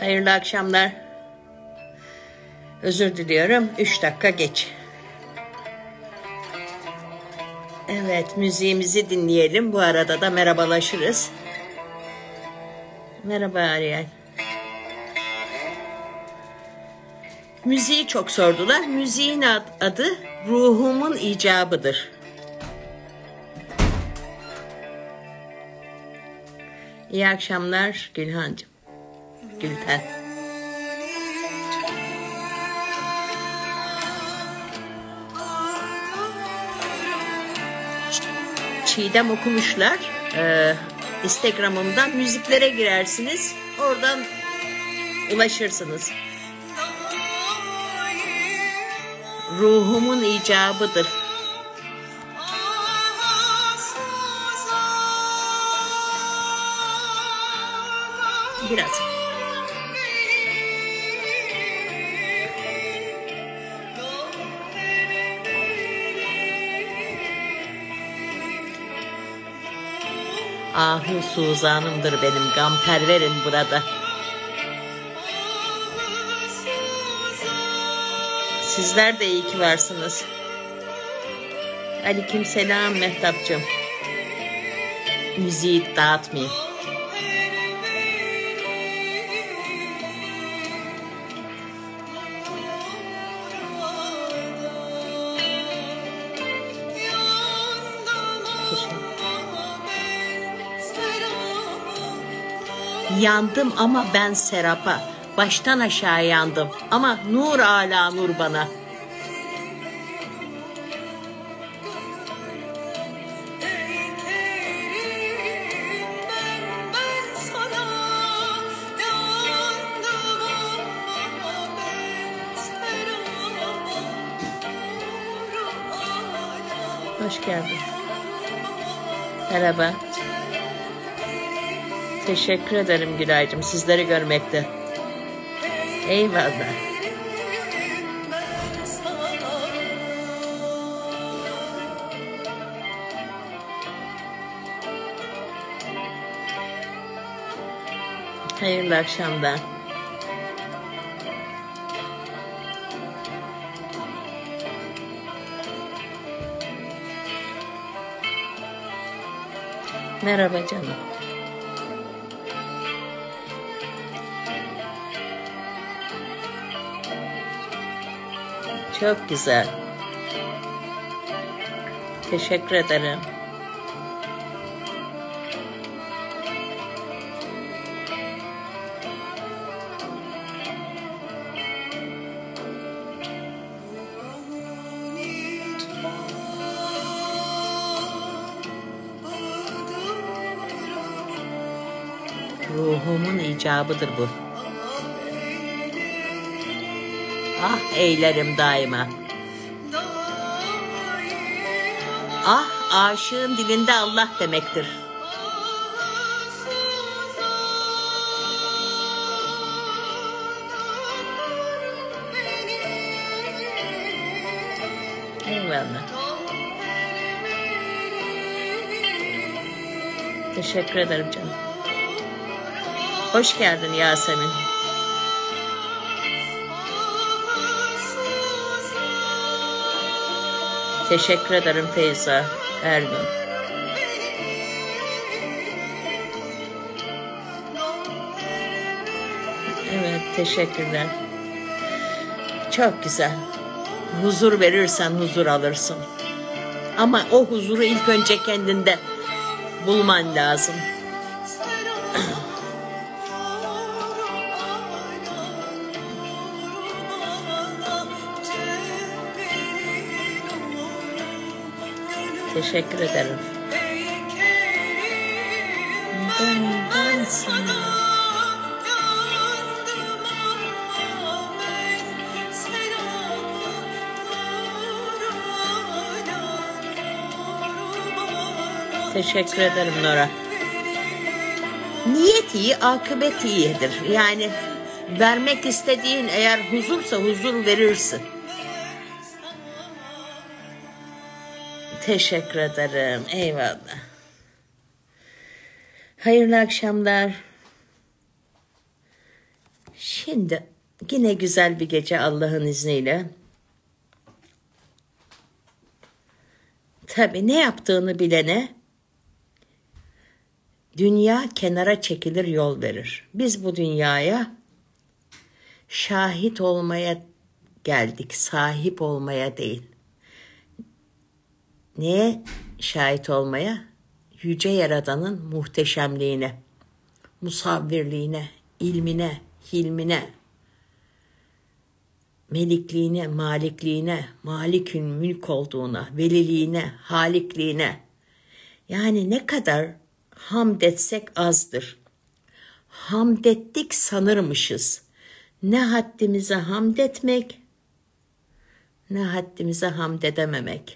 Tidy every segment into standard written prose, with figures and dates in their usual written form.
Hayırlı akşamlar. Özür diliyorum. 3 dakika geç. Evet, müziğimizi dinleyelim. Bu arada da merhabalaşırız. Merhaba Ariel. Müziği çok sordular. Müziğin adı Ruhumun İcabıdır. İyi akşamlar Gülhancığım. Gülten. Çiğdem okumuşlar. Instagram'ımdan müziklere girersiniz. Oradan ulaşırsınız. Ruhumun icabıdır. Biraz. Ahu Suzan'ımdır benim, gamperverim burada. Sizler de iyi ki varsınız. Aleykümselam Mehtapcığım. Müziği dağıtmayayım. Yandım ama ben serapa, baştan aşağı yandım ama nur ala nur bana. Hoş geldin. Merhaba. Teşekkür ederim Gülay'cığım, sizleri görmekte. Eyvallah. Hayırlı akşamlar. Merhaba canım. Çok güzel. Teşekkür ederim. Ruhumun icabıdır bu. Ah eylerim daima. Ah aşığın dilinde Allah demektir. Eyvallah. Teşekkür ederim canım. Hoş geldin Yasemin. Teşekkür ederim Feyza Ergün. Evet, teşekkürler. Çok güzel. Huzur verirsen huzur alırsın. Ama o huzuru ilk önce kendinde bulman lazım. Teşekkür ederim. Ben sana. Teşekkür ederim Nora. Niyet iyi, akıbet iyidir. Yani vermek istediğin eğer huzursa huzur verirsin. Teşekkür ederim. Eyvallah. Hayırlı akşamlar. Şimdi yine güzel bir gece Allah'ın izniyle. Tabii ne yaptığını bilene dünya kenara çekilir, yol verir. Biz bu dünyaya şahit olmaya geldik, sahip olmaya değil. Neye şahit olmaya? Yüce Yaradan'ın muhteşemliğine, musavvirliğine, ilmine, hilmine, melikliğine, malikliğine, malikün mülk olduğuna, veliliğine, halikliğine. Yani ne kadar hamd etsek azdır. Hamd ettik sanırmışız. Ne haddimize hamd etmek, ne haddimize hamd edememek.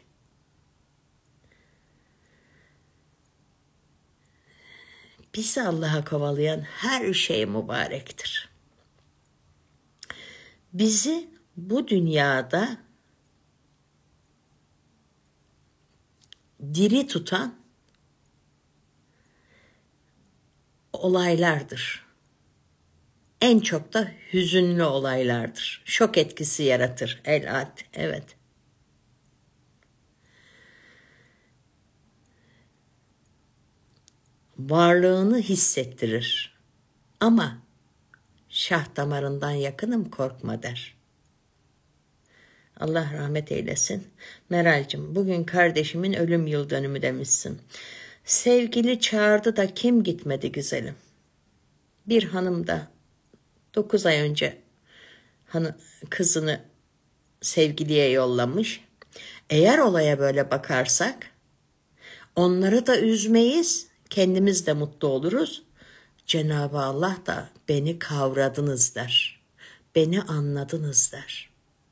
Bizi Allah'a kovalayan her şey mübarektir. Bizi bu dünyada diri tutan olaylardır. En çok da hüzünlü olaylardır. Şok etkisi yaratır. Evet. Varlığını hissettirir. Ama şah damarından yakınım, korkma der. Allah rahmet eylesin. Meral'cim, bugün kardeşimin ölüm yıl dönümü demişsin. Sevgili çağırdı da kim gitmedi güzelim. Bir hanım da 9 ay önce kızını sevgiliye yollamış. Eğer olaya böyle bakarsak onları da üzmeyiz, kendimiz de mutlu oluruz. Cenab-ı Allah da beni kavradınız der. Beni anladınız der.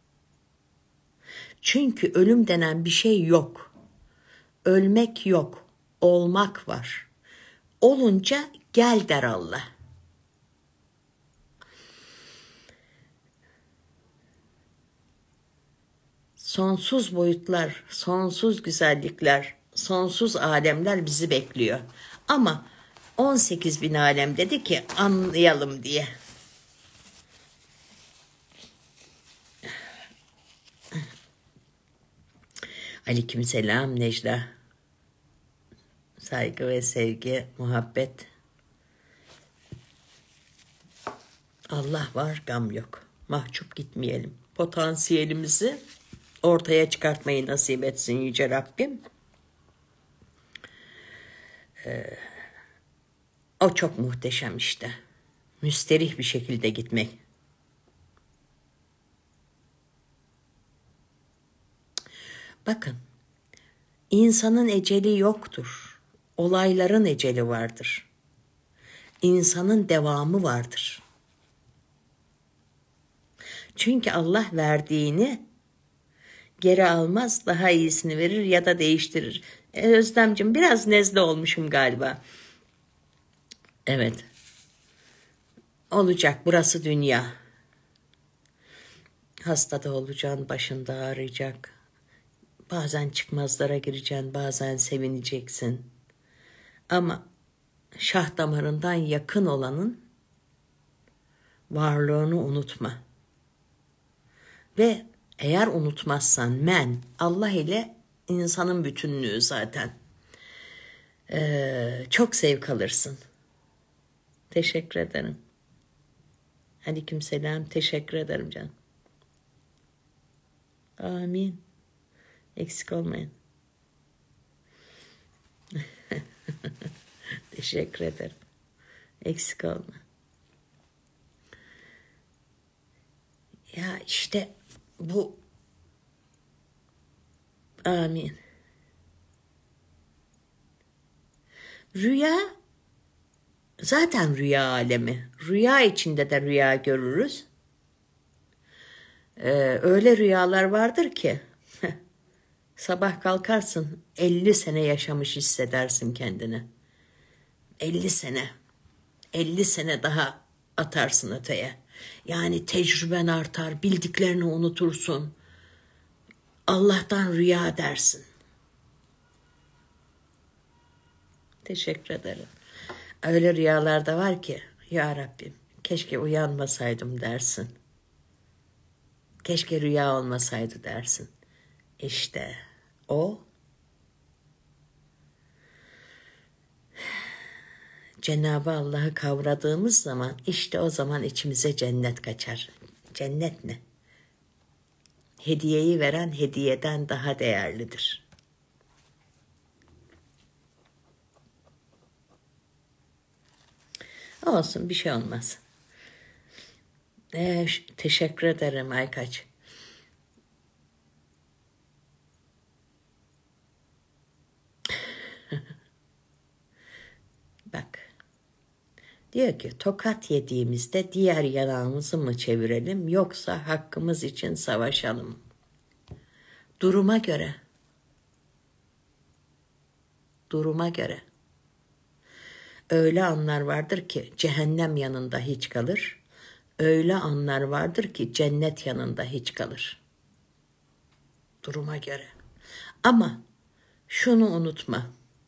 Çünkü ölüm denen bir şey yok. Ölmek yok, olmak var. Olunca gel der Allah. Sonsuz boyutlar, sonsuz güzellikler, sonsuz alemler bizi bekliyor. Ama 18 bin alem dedi ki anlayalım diye. Aleykümselam Necla. Saygı ve sevgi, muhabbet. Allah var, gam yok. Mahcup gitmeyelim. Potansiyelimizi ortaya çıkartmayı nasip etsin Yüce Rabbim. O çok muhteşem işte. Müsterih bir şekilde gitmek. Bakın, insanın eceli yoktur. Olayların eceli vardır. İnsanın devamı vardır. Çünkü Allah verdiğini geri almaz, daha iyisini verir ya da değiştirir. Özlemciğim, biraz nezle olmuşum galiba. Evet. Olacak, burası dünya. Hastada olacaksın, başında ağrıyacak. Bazen çıkmazlara gireceksin, bazen sevineceksin. Ama şah damarından yakın olanın varlığını unutma. Ve eğer unutmazsan Allah ile insanın bütünlüğü zaten. Çok zevk alırsın. Teşekkür ederim. Aleykümselam. Teşekkür ederim canım. Amin. Eksik olmayın. Teşekkür ederim. Eksik olma. Ya işte bu. Amin. Rüya zaten rüya alemi. Rüya içinde de rüya görürüz. Öyle rüyalar vardır ki sabah kalkarsın 50 sene yaşamış hissedersin kendini. 50 sene. 50 sene daha atarsın öteye. Yani tecrüben artar, bildiklerini unutursun. Allah'tan rüya dersin. Teşekkür ederim. Öyle rüyalar da var ki ya Rabbim Keşke uyanmasaydım dersin. Keşke rüya olmasaydı dersin. İşte o Cenab-ı Allah'ı kavradığımız zaman işte o zaman içimize cennet kaçar. Cennet ne? Hediyeyi veren hediyeden daha değerlidir. Olsun, bir şey olmaz. Teşekkür ederim Aykaç. Bak. Diyor ki tokat yediğimizde diğer yanağımızı mı çevirelim yoksa hakkımız için savaşalım? Duruma göre. Duruma göre. Öyle anlar vardır ki cehennem yanında hiç kalır. Öyle anlar vardır ki cennet yanında hiç kalır. Duruma göre. Ama şunu unutma.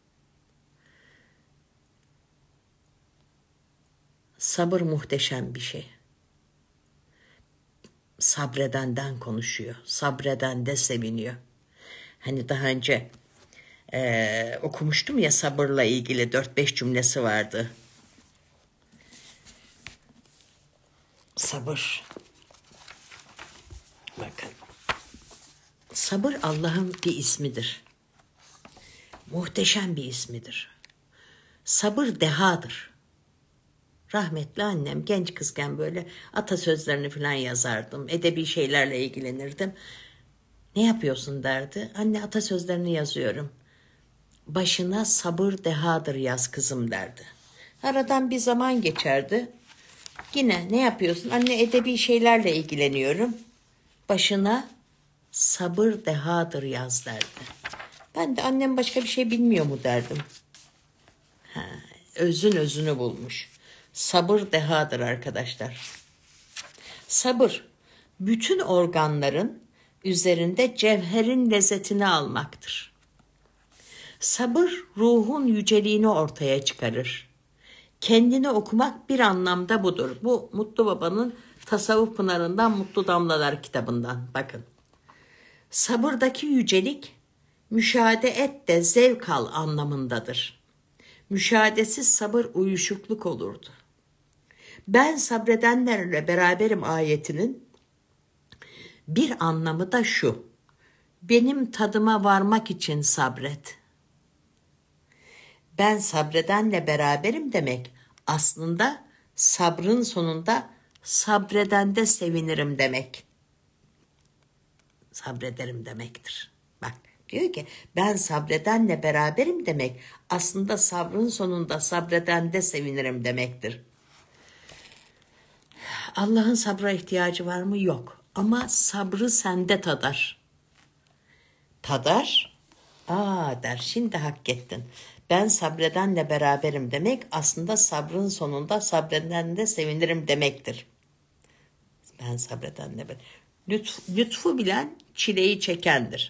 Sabır muhteşem bir şey. Sabredenden konuşuyor. Sabreden de seviniyor. Hani daha önce okumuştum ya, sabırla ilgili 4-5 cümlesi vardı. Sabır. Bakın. Sabır Allah'ın bir ismidir. Muhteşem bir ismidir. Sabır dehadır. Rahmetli annem genç kızken böyle atasözlerini falan yazardım. Edebi şeylerle ilgilenirdim. Ne yapıyorsun derdi. Anne, atasözlerini yazıyorum. Başına sabır dehadır yaz kızım derdi. Aradan bir zaman geçerdi. Yine ne yapıyorsun? Anne, edebi şeylerle ilgileniyorum. Başına sabır dehadır yaz derdi. Ben de annem başka bir şey bilmiyor mu derdim. Özün özünü bulmuş. Sabır dehadır arkadaşlar. Sabır, bütün organların üzerinde cevherin lezzetini almaktır. Sabır, ruhun yüceliğini ortaya çıkarır. Kendini okumak bir anlamda budur. Bu Mutlu Baba'nın Tasavvuf Pınarı'ndan Mutlu Damlalar kitabından. Bakın. Sabırdaki yücelik, müşahede et de zevk al anlamındadır. Müşahedesiz sabır uyuşukluk olurdu. Ben sabredenlerle beraberim ayetinin bir anlamı da şu: benim tadıma varmak için sabret. Ben sabredenle beraberim demek aslında sabrın sonunda sabredende sevinirim demek. Sabrederim demektir. Bak, diyor ki ben sabredenle beraberim demek aslında sabrın sonunda sabredende sevinirim demektir. Allah'ın sabra ihtiyacı var mı? Yok. Ama sabrı sende tadar. Tadar? Der, şimdi hak ettin. Ben sabredenle beraberim demek aslında sabrın sonunda sabredende sevinirim demektir. Ben sabredenle beraberim. Lütfu bilen çileyi çekendir.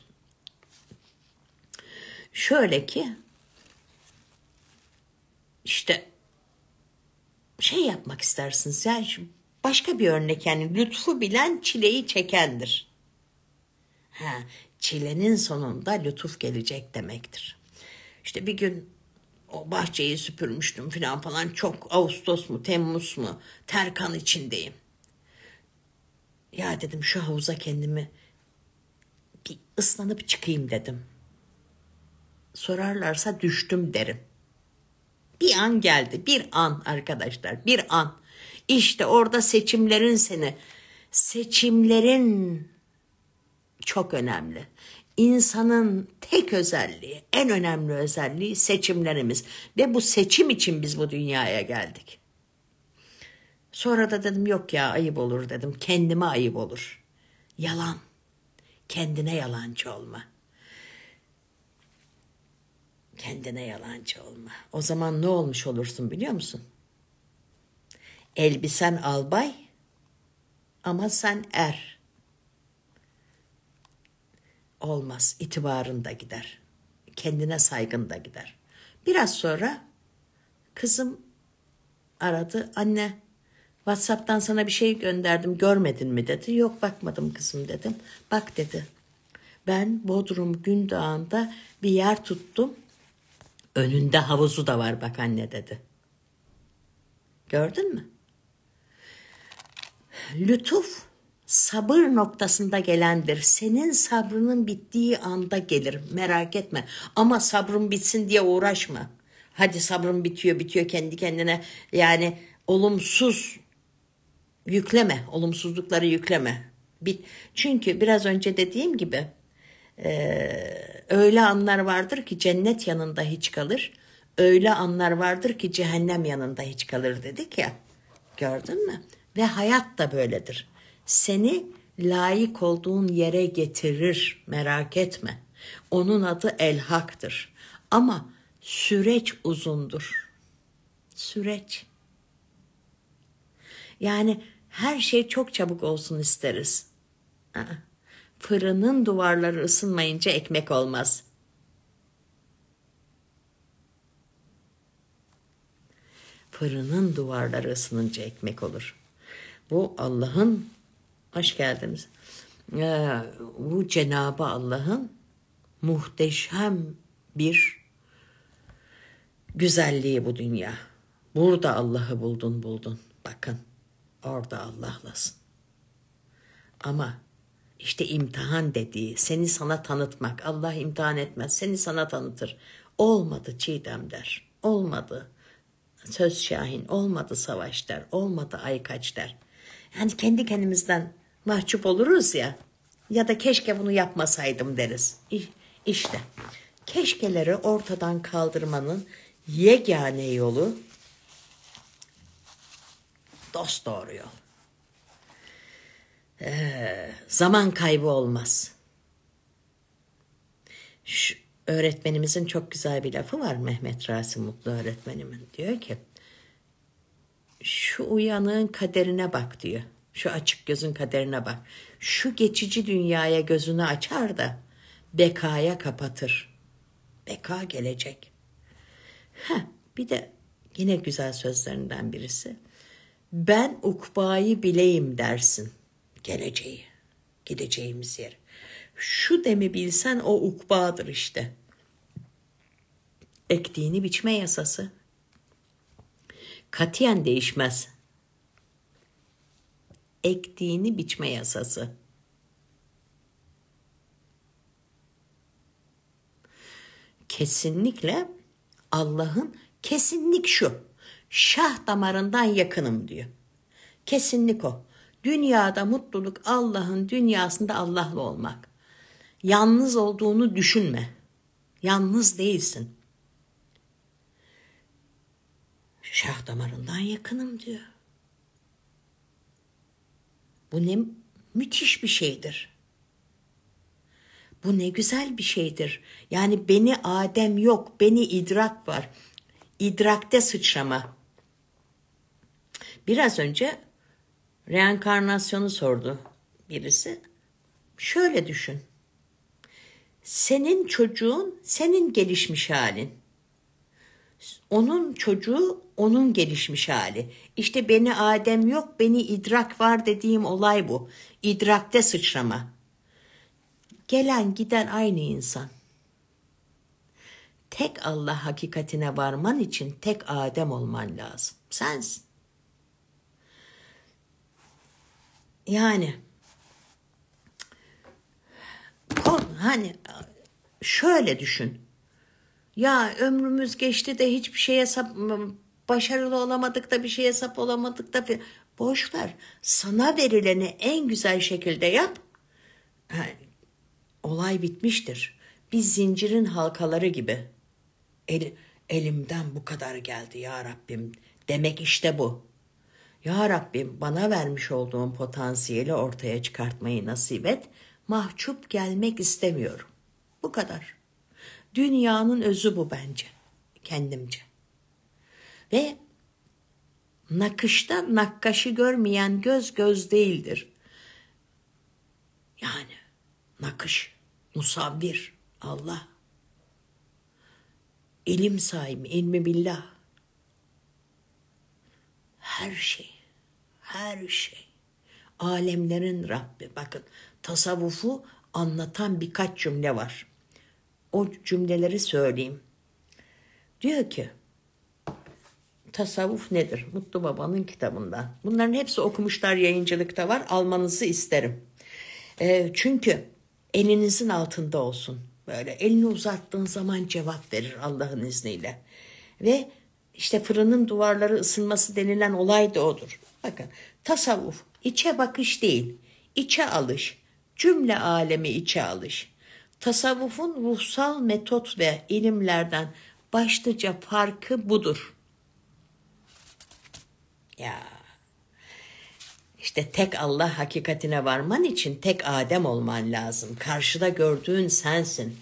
Şöyle ki işte şey yapmak istersiniz. Yani başka bir örnek, yani lütfu bilen çileyi çekendir. Çilenin sonunda lütuf gelecek demektir. İşte bir gün o bahçeyi süpürmüştüm falan, çok Ağustos mu Temmuz mu terkan içindeyim. Ya dedim, şu havuza kendimi bir ıslanıp çıkayım dedim. Sorarlarsa düştüm derim. Bir an geldi, bir an arkadaşlar, bir an. İşte orada seçimlerin çok önemli. İnsanın tek özelliği, en önemli özelliği seçimlerimiz. Ve bu seçim için biz bu dünyaya geldik. Sonra da dedim yok ya, ayıp olur dedim. Kendime ayıp olur. Yalan. Kendine yalancı olma. Kendine yalancı olma. O zaman ne olmuş olursun biliyor musun? Elbisen albay ama sen er. Olmaz. İtibarın da gider. Kendine saygın da gider. Biraz sonra kızım aradı. Anne, WhatsApp'tan sana bir şey gönderdim, görmedin mi dedi. Yok, bakmadım kızım dedim. Bak dedi. Ben Bodrum Gündağ'ında bir yer tuttum. Önünde havuzu da var bak anne dedi. Gördün mü? Lütuf sabır noktasında gelendir. Senin sabrının bittiği anda gelir. Merak etme. Ama sabrın bitsin diye uğraşma. Hadi sabrın bitiyor kendi kendine. Yani olumsuz yükleme. Olumsuzlukları yükleme. Çünkü biraz önce dediğim gibi öyle anlar vardır ki cennet yanında hiç kalır. Öyle anlar vardır ki cehennem yanında hiç kalır dedik ya. Gördün mü? Ve hayat da böyledir. Seni layık olduğun yere getirir, merak etme. Onun adı elhaktır. Ama süreç uzundur. Süreç. Yani her şey çok çabuk olsun isteriz. Fırının duvarları ısınmayınca ekmek olmaz. Fırının duvarları ısınınca ekmek olur. Bu Allah'ın, hoş geldiniz. Bu Cenab-ı Allah'ın muhteşem bir güzelliği bu dünya. Burada Allah'ı buldun. Bakın, orada Allah'lasın. Ama işte imtihan dediği, seni sana tanıtmak. Allah imtihan etmez, seni sana tanıtır. Olmadı Çiğdem der. Olmadı Söz Şahin, olmadı Savaş der. Olmadı Aykaç der. Yani kendi kendimizden mahcup oluruz ya. Ya da keşke bunu yapmasaydım deriz. İşte keşkeleri ortadan kaldırmanın yegane yolu dosdoğru yol. Zaman kaybı olmaz. Şu öğretmenimizin çok güzel bir lafı var, Mehmet Rasim Mutlu öğretmenimin. Diyor ki, şu uyanığın kaderine bak diyor. Şu açık gözün kaderine bak. Şu geçici dünyaya gözünü açar da bekaya kapatır. Beka gelecek. Bir de yine güzel sözlerinden birisi. Ben ukbayı bileyim dersin. Geleceği, gideceğimiz yer. Şu demi bilsen o ukbadır işte. Ektiğini biçme yasası. Katiyen değişmez. Ektiğini biçme yasası. Kesinlikle Allah'ın kesinlik şu. Şah damarından yakınım diyor. Kesinlik o. Dünyada mutluluk Allah'ın dünyasında Allah'la olmak. Yalnız olduğunu düşünme. Yalnız değilsin. Şah damarından yakınım diyor. Bu ne müthiş bir şeydir. Bu ne güzel bir şeydir. Yani beni Adem yok, beni idrak var. İdrakte sıçrama. Biraz önce reenkarnasyonu sordu birisi. Şöyle düşün. Senin çocuğun senin gelişmiş halin. Onun çocuğu onun gelişmiş hali. İşte beni Adem yok, beni idrak var dediğim olay bu. İdrakte sıçrama. Gelen giden aynı insan. Tek Allah hakikatine varman için tek Adem olman lazım. Sensin. Yani hani şöyle düşün. Ya ömrümüz geçti de hiçbir şeye başarılı olamadık da bir şeye sap olamadık da boş ver. Sana verileni en güzel şekilde yap. Olay bitmiştir. Biz zincirin halkaları gibi. Elimden bu kadar geldi ya Rabbim. Demek işte bu. Ya Rabbim bana vermiş olduğun potansiyeli ortaya çıkartmayı nasip et. Mahcup gelmek istemiyorum. Bu kadar. Dünyanın özü bu bence. Kendimce. Ve nakışta nakkaşı görmeyen göz göz değildir. Yani nakış, musavvir, Allah. İlim sahibi, ilmi billah. Her şey, her şey. Alemlerin Rabbi. Bakın, tasavvufu anlatan birkaç cümle var. O cümleleri söyleyeyim. Diyor ki, tasavvuf nedir? Mutlu Baba'nın kitabından. Bunların hepsi Okumuşlar Yayıncılık'ta var. Almanızı isterim. Çünkü elinizin altında olsun. Böyle elini uzattığın zaman cevap verir Allah'ın izniyle. Ve işte fırının duvarları ısınması denilen olay da odur. Bakın, tasavvuf içe bakış değil, içe alış. Cümle alemi içe alış. Tasavvufun ruhsal metot ve ilimlerden başlıca farkı budur. Ya işte tek Allah hakikatine varman için tek Adem olman lazım. Karşıda gördüğün sensin.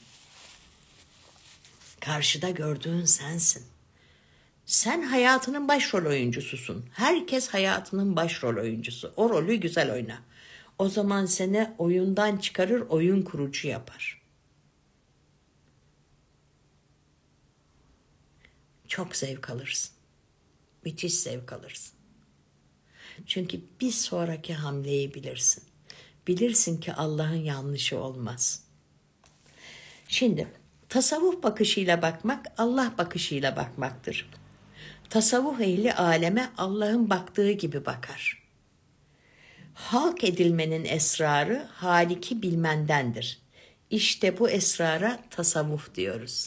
Karşıda gördüğün sensin. Sen hayatının başrol oyuncususun. Herkes hayatının başrol oyuncusu. O rolü güzel oyna. O zaman seni oyundan çıkarır, oyun kurucu yapar. Çok zevk alırsın. Müthiş zevk alırsın. Çünkü bir sonraki hamleyi bilirsin. Bilirsin ki Allah'ın yanlışı olmaz. Şimdi tasavvuf bakışıyla bakmak Allah bakışıyla bakmaktır. Tasavvuf ehli aleme Allah'ın baktığı gibi bakar. Halk edilmenin esrarı Halik'i bilmendendir. İşte bu esrara tasavvuf diyoruz.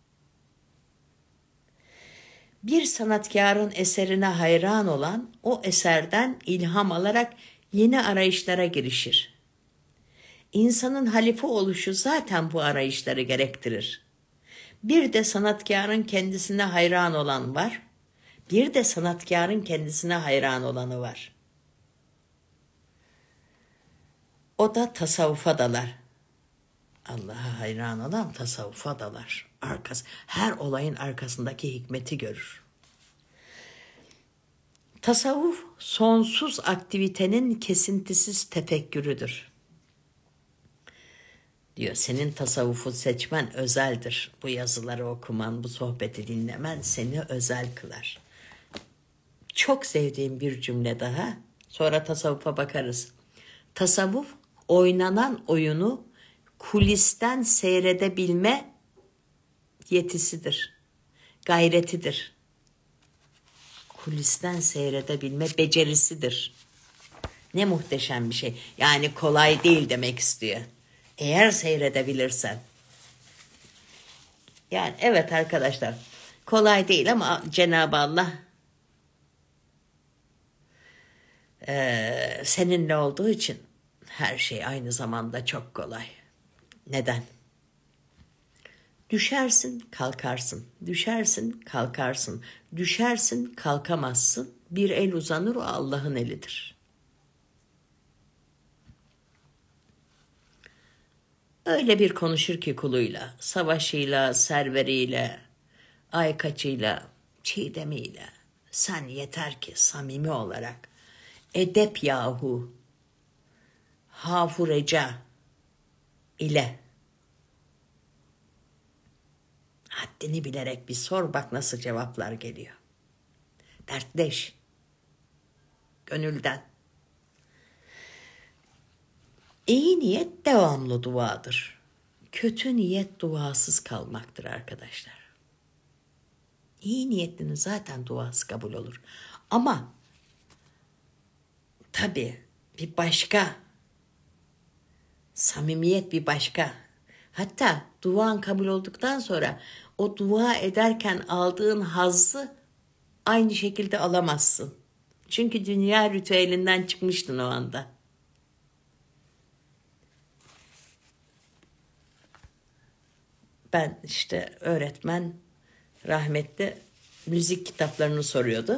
Bir sanatkarın eserine hayran olan o eserden ilham alarak yeni arayışlara girişir. İnsanın halife oluşu zaten bu arayışları gerektirir. Bir de sanatkarın kendisine hayran olan var. Bir de sanatkarın kendisine hayran olanı var. O da tasavvufa dalar. Allah'a hayran olan tasavvufa dalar. Her olayın arkasındaki hikmeti görür. Tasavvuf sonsuz aktivitenin kesintisiz tefekkürüdür. Diyor, senin tasavvufu seçmen özeldir. Bu yazıları okuman, bu sohbeti dinlemen seni özel kılar. Çok sevdiğim bir cümle daha. Sonra tasavvufa bakarız. Tasavvuf oynanan oyunu kulisten seyredebilme yetisidir. Gayretidir. Kulisten seyredebilme becerisidir. Ne muhteşem bir şey. Yani kolay değil demek istiyor. Eğer seyredebilirsen. Yani evet arkadaşlar, kolay değil ama Cenab-ı Allah seninle olduğu için her şey aynı zamanda çok kolay. Neden? Düşersin, kalkarsın. Düşersin, kalkarsın. Düşersin, kalkamazsın. Bir el uzanır, o Allah'ın elidir. Öyle bir konuşur ki kuluyla, savaşıyla, serveriyle, aykaçıyla, çiğdemiyle. Sen yeter ki samimi olarak edep yahu, hafureca ile haddini bilerek bir sor, bak nasıl cevaplar geliyor. Dertleş. Gönülden. İyi niyet devamlı duadır. Kötü niyet duasız kalmaktır arkadaşlar. İyi niyetlinin zaten duası kabul olur. Ama tabii bir başka. Samimiyet bir başka. Hatta duan kabul olduktan sonra o dua ederken aldığın hazzı aynı şekilde alamazsın. Çünkü dünya ritüelinden çıkmıştın o anda. Ben işte öğretmen rahmetli müzik kitaplarını soruyordu.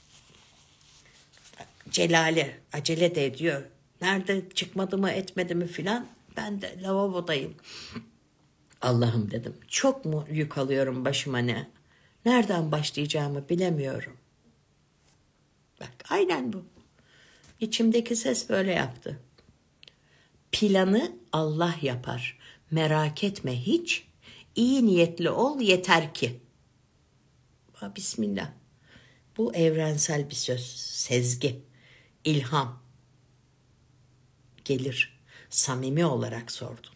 Celali acele de ediyor. Nerede, çıkmadı mı etmedi mi filan. Ben de lavabodayım. Allah'ım dedim, çok mu yük alıyorum başıma ne? Nereden başlayacağımı bilemiyorum. Bak aynen bu. İçimdeki ses böyle yaptı. Planı Allah yapar. Merak etme hiç. İyi niyetli ol yeter ki. Bismillah. Bu evrensel bir söz, sezgi. İlham gelir. Samimi olarak sordun.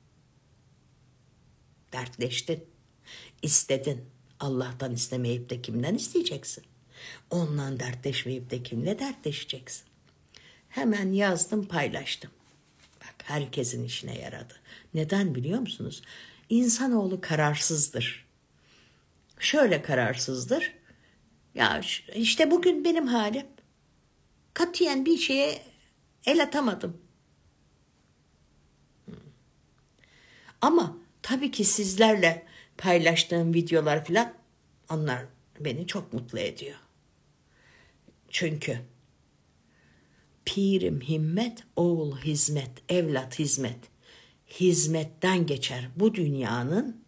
Dertleştin. İstedin. Allah'tan istemeyip de kimden isteyeceksin? Onunla dertleşmeyip de kimle dertleşeceksin? Hemen yazdım, paylaştım. Bak, herkesin işine yaradı. Neden biliyor musunuz? İnsanoğlu kararsızdır. Şöyle kararsızdır. Ya işte bugün benim halim. Katiyen bir şeye el atamadım. Ama tabii ki sizlerle paylaştığım videolar falan, onlar beni çok mutlu ediyor. Çünkü pirim himmet, oğul hizmet, evlat hizmet. Hizmetten geçer. Bu dünyanın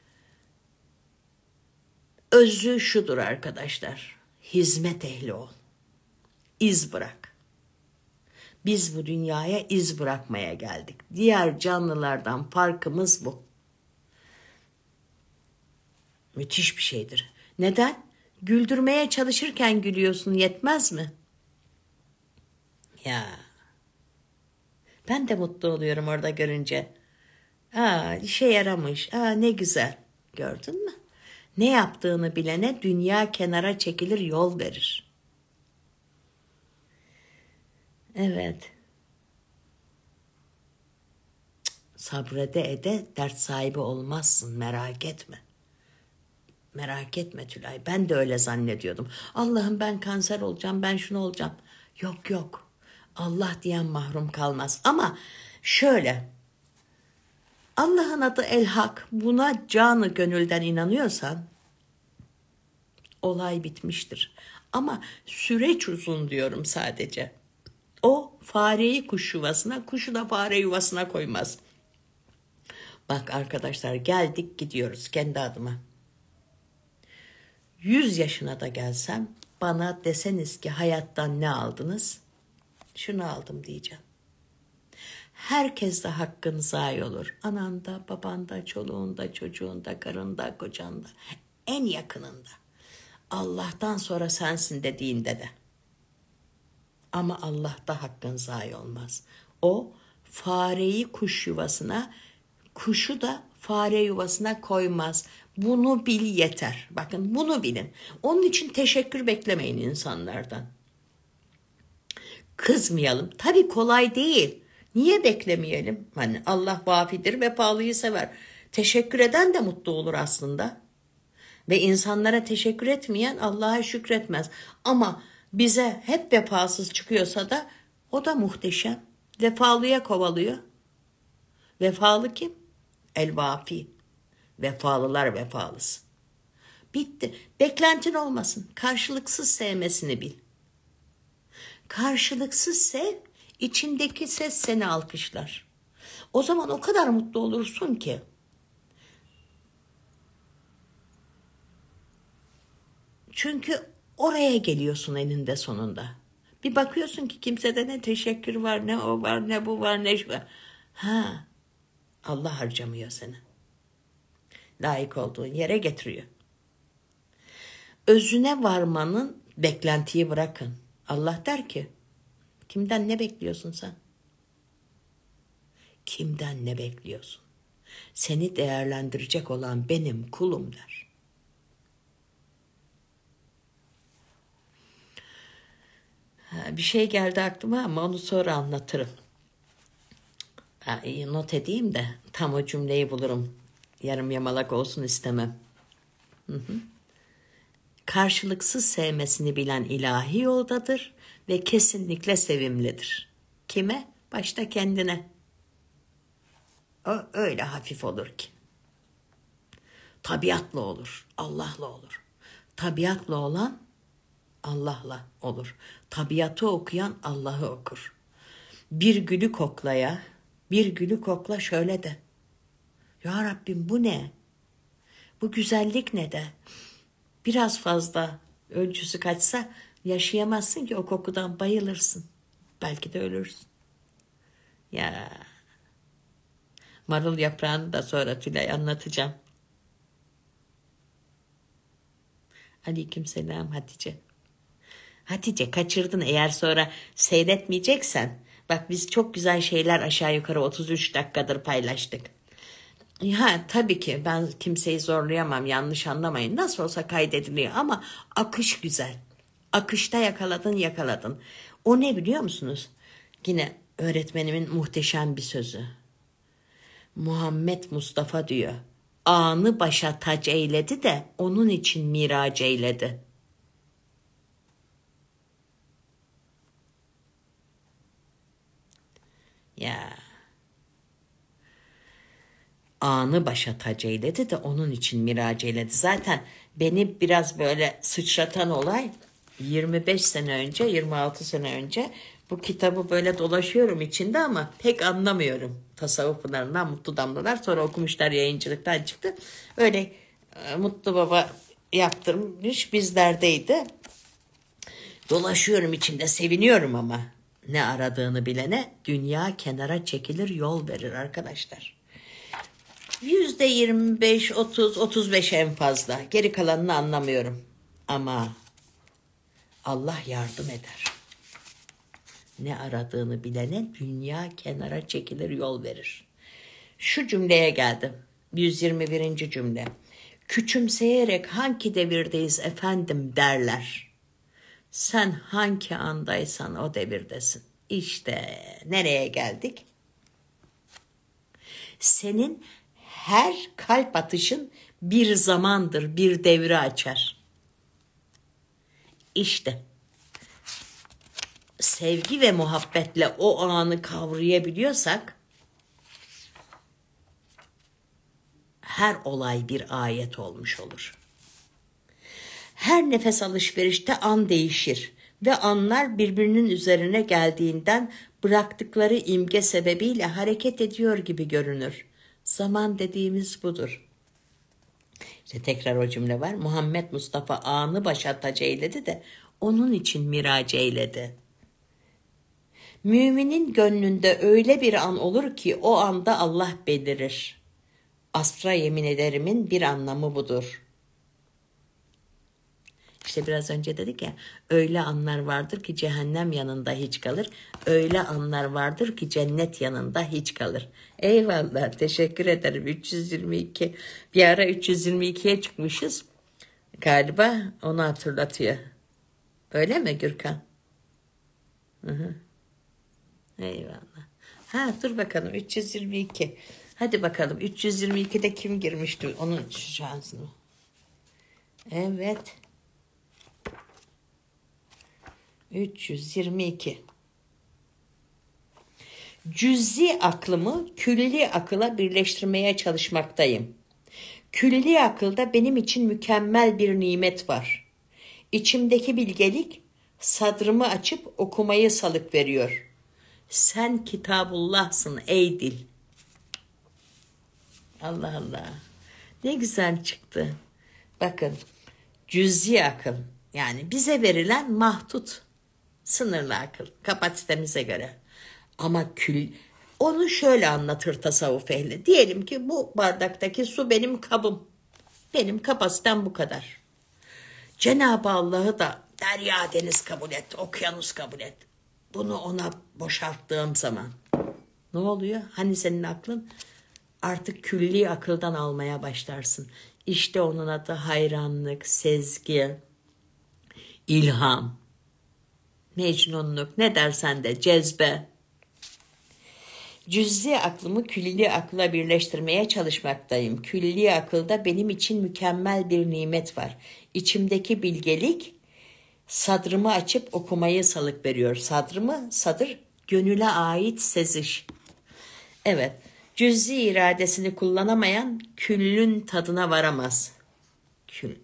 özü şudur arkadaşlar. Hizmet ehli ol. İz bırak. Biz bu dünyaya iz bırakmaya geldik. Diğer canlılardan farkımız bu. Müthiş bir şeydir. Neden? Güldürmeye çalışırken gülüyorsun, yetmez mi? Ya. Ben de mutlu oluyorum orada görünce. İşe yaramış. Ne güzel. Gördün mü? Ne yaptığını bilene dünya kenara çekilir, yol verir. Evet. Sabrede ede dert sahibi olmazsın, merak etme. Merak etme Tülay. Ben de öyle zannediyordum. Allah'ım ben kanser olacağım, ben şunu olacağım. Yok. Allah diyen mahrum kalmaz. Ama şöyle, Allah'ın adı El Hak, buna canı gönülden inanıyorsan olay bitmiştir. Ama süreç uzun diyorum sadece. O fareyi kuş yuvasına, kuşu da fare yuvasına koymaz. Bak arkadaşlar, geldik gidiyoruz kendi adıma. 100 yaşına da gelsem bana deseniz ki hayattan ne aldınız? Şunu aldım diyeceğim. Herkes de hakkın zayi olur. Ananda, babanda, çoluğunda, çocuğunda, karında, kocanda, en yakınında. Allah'tan sonra sensin dediğinde de. Ama Allah'ta hakkın zayi olmaz. O fareyi kuş yuvasına, kuşu da fare yuvasına koymaz. Bunu bil yeter. Bakın, bunu bilin. Onun için teşekkür beklemeyin insanlardan. Kızmayalım. Tabii kolay değil. Niye beklemeyelim? Hani Allah vafidir, vefalıyı sever. Teşekkür eden de mutlu olur aslında. Ve insanlara teşekkür etmeyen Allah'a şükretmez. Ama bize hep vefasız çıkıyorsa da o da muhteşem. Vefalıya kovalıyor. Vefalı kim? El vafi. Vefalılar vefalısı. Bitti. Beklentin olmasın. Karşılıksız sevmesini bil. Karşılıksız sev, içindeki ses seni alkışlar. O zaman o kadar mutlu olursun ki. Çünkü oraya geliyorsun eninde sonunda. Bir bakıyorsun ki kimsede ne teşekkür var, ne o var, ne bu var, ne şu var. Allah harcamıyor seni. Layık olduğun yere getiriyor. Özüne varmanın, beklentiyi bırakın. Allah der ki, kimden ne bekliyorsun sen? Kimden ne bekliyorsun? Seni değerlendirecek olan benim kulum der. Bir şey geldi aklıma ama onu sonra anlatırım. Not edeyim de tam o cümleyi bulurum. Yarım yamalak olsun istemem. Karşılıksız sevmesini bilen ilahi yoldadır ve kesinlikle sevimlidir. Kime? Başta kendine. O öyle hafif olur ki. Tabiatla olur, Allah'la olur. Tabiatla olan Allah'la olur. Tabiatı okuyan Allah'ı okur. Bir gülü kokla şöyle de. Ya Rabbim bu ne? Bu güzellik ne de? Biraz fazla ölçüsü kaçsa yaşayamazsın ki, o kokudan bayılırsın. Belki de ölürsün. Ya. Marul yaprağını da sonra Tülay anlatacağım. Aleykümselam Hatice. Hatice kaçırdın eğer sonra seyretmeyeceksen. Bak biz çok güzel şeyler aşağı yukarı 33 dakikadır paylaştık. Ha, tabii ki ben kimseyi zorlayamam, yanlış anlamayın. Nasıl olsa kaydediliyor ama akış güzel. Akışta yakaladın. O ne biliyor musunuz? Yine öğretmenimin muhteşem bir sözü. Muhammed Mustafa diyor. Anı başa tac eyledi de onun için mirac eyledi. Ya. Anı başa tac eyledi de onun için mirac eyledi. Zaten beni biraz böyle sıçratan olay 25 sene önce, 26 sene önce bu kitabı böyle dolaşıyorum içinde ama pek anlamıyorum. Tasavvuf Pınarı'ndan Mutlu Damlalar, sonra okumuşlar, yayıncılıktan çıktı. Öyle Mutlu Baba yaptırmış, bizlerdeydi. Dolaşıyorum içinde, seviniyorum ama ne aradığını bilene dünya kenara çekilir, yol verir arkadaşlar. %25, 30, 35 en fazla. Geri kalanını anlamıyorum. Ama Allah yardım eder. Ne aradığını bilene dünya kenara çekilir, yol verir. Şu cümleye geldim. 121. cümle. Küçümseyerek hangi devirdeyiz efendim derler. Sen hangi andaysan o devirdesin. İşte nereye geldik? Senin her kalp atışın bir zamandır, bir devre açar. İşte sevgi ve muhabbetle o anı kavrayabiliyorsak her olay bir ayet olmuş olur. Her nefes alışverişte an değişir ve anlar birbirinin üzerine geldiğinden bıraktıkları imge sebebiyle hareket ediyor gibi görünür. Zaman dediğimiz budur. İşte tekrar o cümle var. Muhammed Mustafa anı başa tac eyledi de onun için mirac eyledi. Müminin gönlünde öyle bir an olur ki o anda Allah belirir. Asra yemin ederimin bir anlamı budur. İşte biraz önce dedik ya, öyle anlar vardır ki cehennem yanında hiç kalır. Öyle anlar vardır ki cennet yanında hiç kalır. Eyvallah, teşekkür ederim. 322. Bir ara 322'ye çıkmışız. Galiba onu hatırlatıyor. Öyle mi Gürkan? Hı. Eyvallah. Ha, dur bakalım 322. Hadi bakalım 322'de kim girmişti? Onun şansını. Evet. 322. Cüz'i aklımı külli akıla birleştirmeye çalışmaktayım. Külli akılda benim için mükemmel bir nimet var. İçimdeki bilgelik sadrımı açıp okumayı salık veriyor. Sen Kitabullah'sın ey dil. Allah Allah. Ne güzel çıktı. Bakın, cüz'i akıl, yani bize verilen mahdut, sınırlı akıl, kapasitemize göre. Ama onu şöyle anlatır tasavvuf ehli. Diyelim ki bu bardaktaki su benim kabım. Benim kapasitem bu kadar. Cenab-ı Allah'ı da derya deniz kabul et, okyanus kabul et. Bunu ona boşalttığım zaman ne oluyor? Hani senin aklın artık külli akıldan almaya başlarsın. İşte onun adı hayranlık, sezgi, ilham, mecnunluk, ne dersen de cezbe. Cüz'i aklımı külli akla birleştirmeye çalışmaktayım. Külli akılda benim için mükemmel bir nimet var. İçimdeki bilgelik sadrımı açıp okumayı salık veriyor. Sadır, gönüle ait seziş. Evet, cüz'i iradesini kullanamayan küllün tadına varamaz. Kül.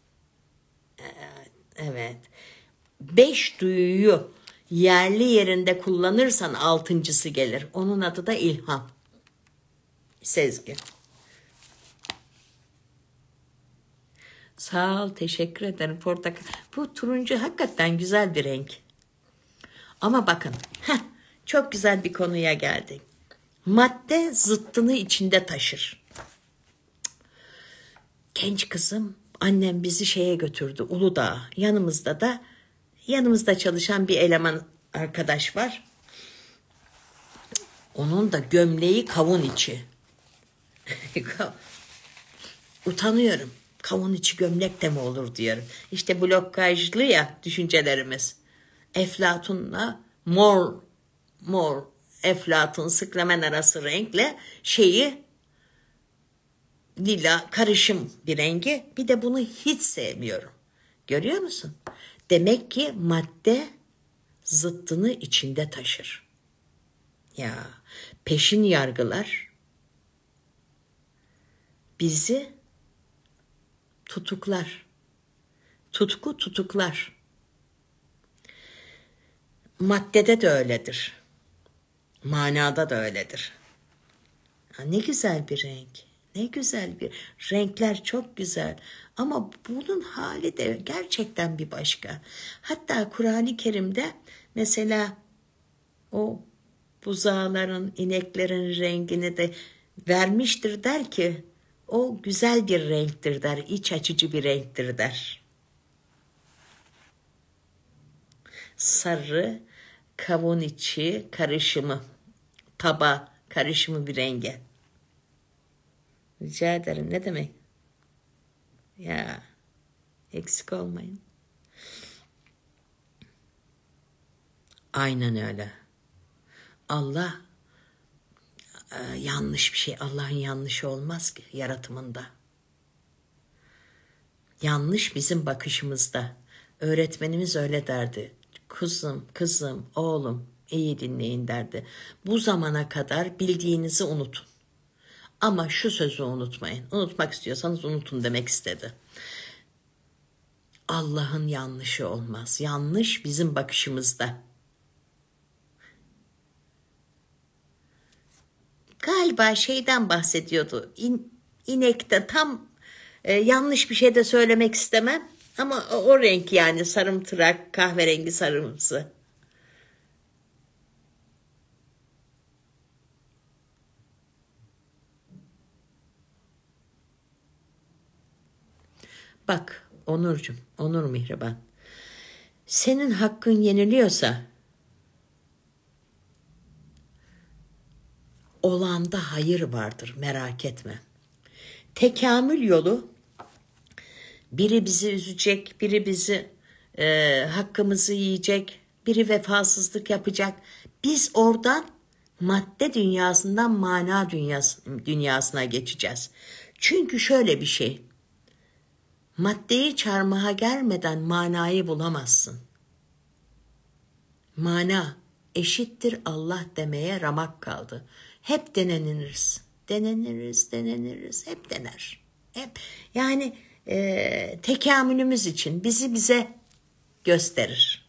Evet. 5 duyuyu yerli yerinde kullanırsan 6.'sı gelir. Onun adı da ilham. Sezgi. Sağ ol, teşekkür ederim. Portakal. Bu turuncu hakikaten güzel bir renk. Ama bakın, çok güzel bir konuya geldik. Madde zıttını içinde taşır. Genç kızım, annem bizi şeye götürdü, Uludağ'a. Yanımızda da yanımızda çalışan bir eleman arkadaş var. Onun da gömleği kavun içi. Utanıyorum. Kavun içi gömlek de mi olur diyorum. İşte blokajlı ya düşüncelerimiz. Eflatunla mor eflatun sıklamen arası renkle lila karışım bir rengi. Bir de bunu hiç sevmiyorum. Görüyor musun? Demek ki madde zıttını içinde taşır. Ya peşin yargılar bizi tutuklar. Tutku tutuklar. Maddede de öyledir. Manada da öyledir. Ne güzel bir renk. Ne güzel bir renkler, çok güzel. Ama bunun hali de gerçekten bir başka. Hatta Kur'an-ı Kerim'de mesela o buzağların, ineklerin rengini de vermiştir, der ki o güzel bir renktir der, iç açıcı bir renktir der. Sarı, kavun içi karışımı, taba karışımı bir renge. Rica ederim, ne demek? Ya eksik olmayın. Aynen öyle. Allah yanlış bir şey. Allah'ın yanlışı olmaz ki yaratımında. Yanlış bizim bakışımızda. Öğretmenimiz öyle derdi. Kızım, oğlum iyi dinleyin derdi. Bu zamana kadar bildiğinizi unutun. Ama şu sözü unutmayın. Unutmak istiyorsanız unutun demek istedi. Allah'ın yanlışı olmaz. Yanlış bizim bakışımızda. Galiba şeyden bahsediyordu. İnekte tam yanlış bir şey de söylemek istemem. Ama o renk yani sarımtırak, kahverengi sarımsı. Bak Onurcuğum, Onur Mihriban. Senin hakkın yeniliyorsa olanda hayır vardır, merak etme. Tekamül yolu biri bizi üzecek, biri bizi hakkımızı yiyecek, biri vefasızlık yapacak. Biz oradan madde dünyasından mana dünyasına geçeceğiz. Çünkü şöyle bir şey. Maddeyi çarmıha gelmeden manayı bulamazsın. Mana eşittir Allah demeye ramak kaldı. Hep deneniriz. Hep dener. Hep yani tekamülümüz için bize gösterir.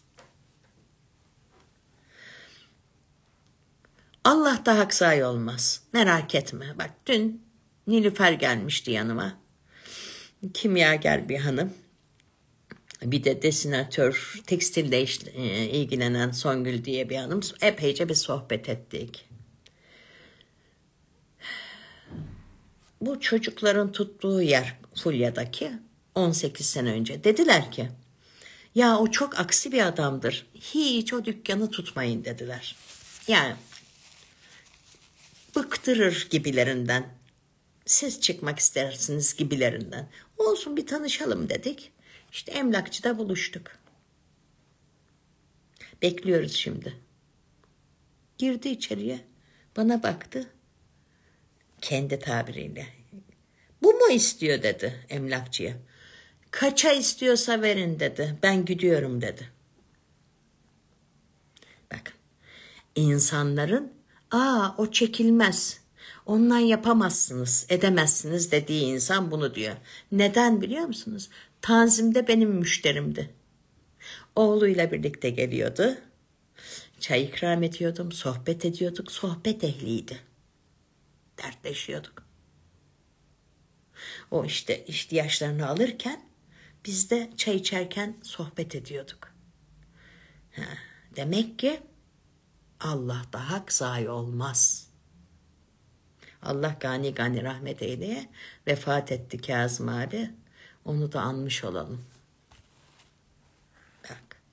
Allah da hak sahi olmaz. Merak etme. Bak dün Nilüfer gelmişti yanıma. Kimyager bir hanım. Bir de desinatör, tekstille ilgilenen Songül diye bir hanım. Epeyce bir sohbet ettik. Bu çocukların tuttuğu yer Fulya'daki 18 sene önce. Dediler ki ya o çok aksi bir adamdır. Hiç o dükkanı tutmayın dediler. Yani bıktırır gibilerinden. Siz çıkmak istersiniz gibilerinden. Olsun bir tanışalım dedik. İşte emlakçıda buluştuk. Bekliyoruz şimdi. Girdi içeriye. Bana baktı. Kendi tabiriyle. Bu mu istiyor dedi emlakçıya. Kaça istiyorsa verin dedi. Ben gidiyorum dedi. Bakın. İnsanların o çekilmez. Ondan yapamazsınız, edemezsiniz dediği insan bunu diyor. Neden biliyor musunuz? Tanzim'de benim müşterimdi. Oğluyla birlikte geliyordu. Çay ikram ediyordum, sohbet ediyorduk. Sohbet ehliydi. Dertleşiyorduk. O işte ihtiyaçlarını alırken biz de çay içerken sohbet ediyorduk. Demek ki Allah'ta hak zayi olmaz. Allah gani rahmet eyleye, vefat etti Kazım abi. Onu da anmış olalım. Bak.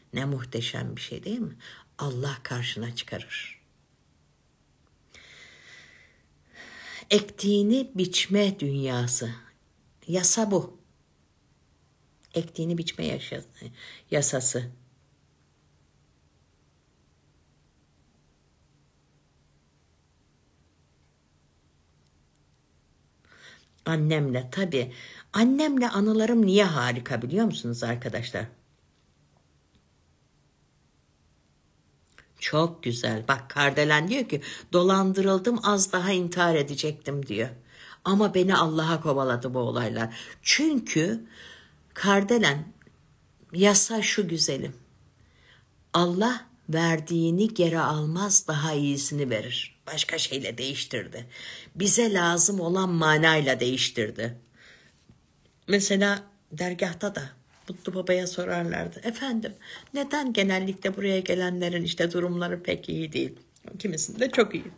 Ne muhteşem bir şey değil mi? Allah karşına çıkarır. Ektiğini biçme dünyası. Yasa bu. Ektiğini biçme yasası. Annemle tabii. Annemle anılarım niye harika biliyor musunuz arkadaşlar? Çok güzel. Bak Kardelen diyor ki dolandırıldım, az daha intihar edecektim diyor. Ama beni Allah'a kovaladı bu olaylar. Çünkü Kardelen, yasa şu güzelim. Allah verdiğini geri almaz, daha iyisini verir. Başka şeyle değiştirdi. Bize lazım olan manayla değiştirdi. Mesela dergahta da Mutlu Baba'ya sorarlardı. Efendim, neden genellikle buraya gelenlerin işte durumları pek iyi değil? Kimisinde çok iyi.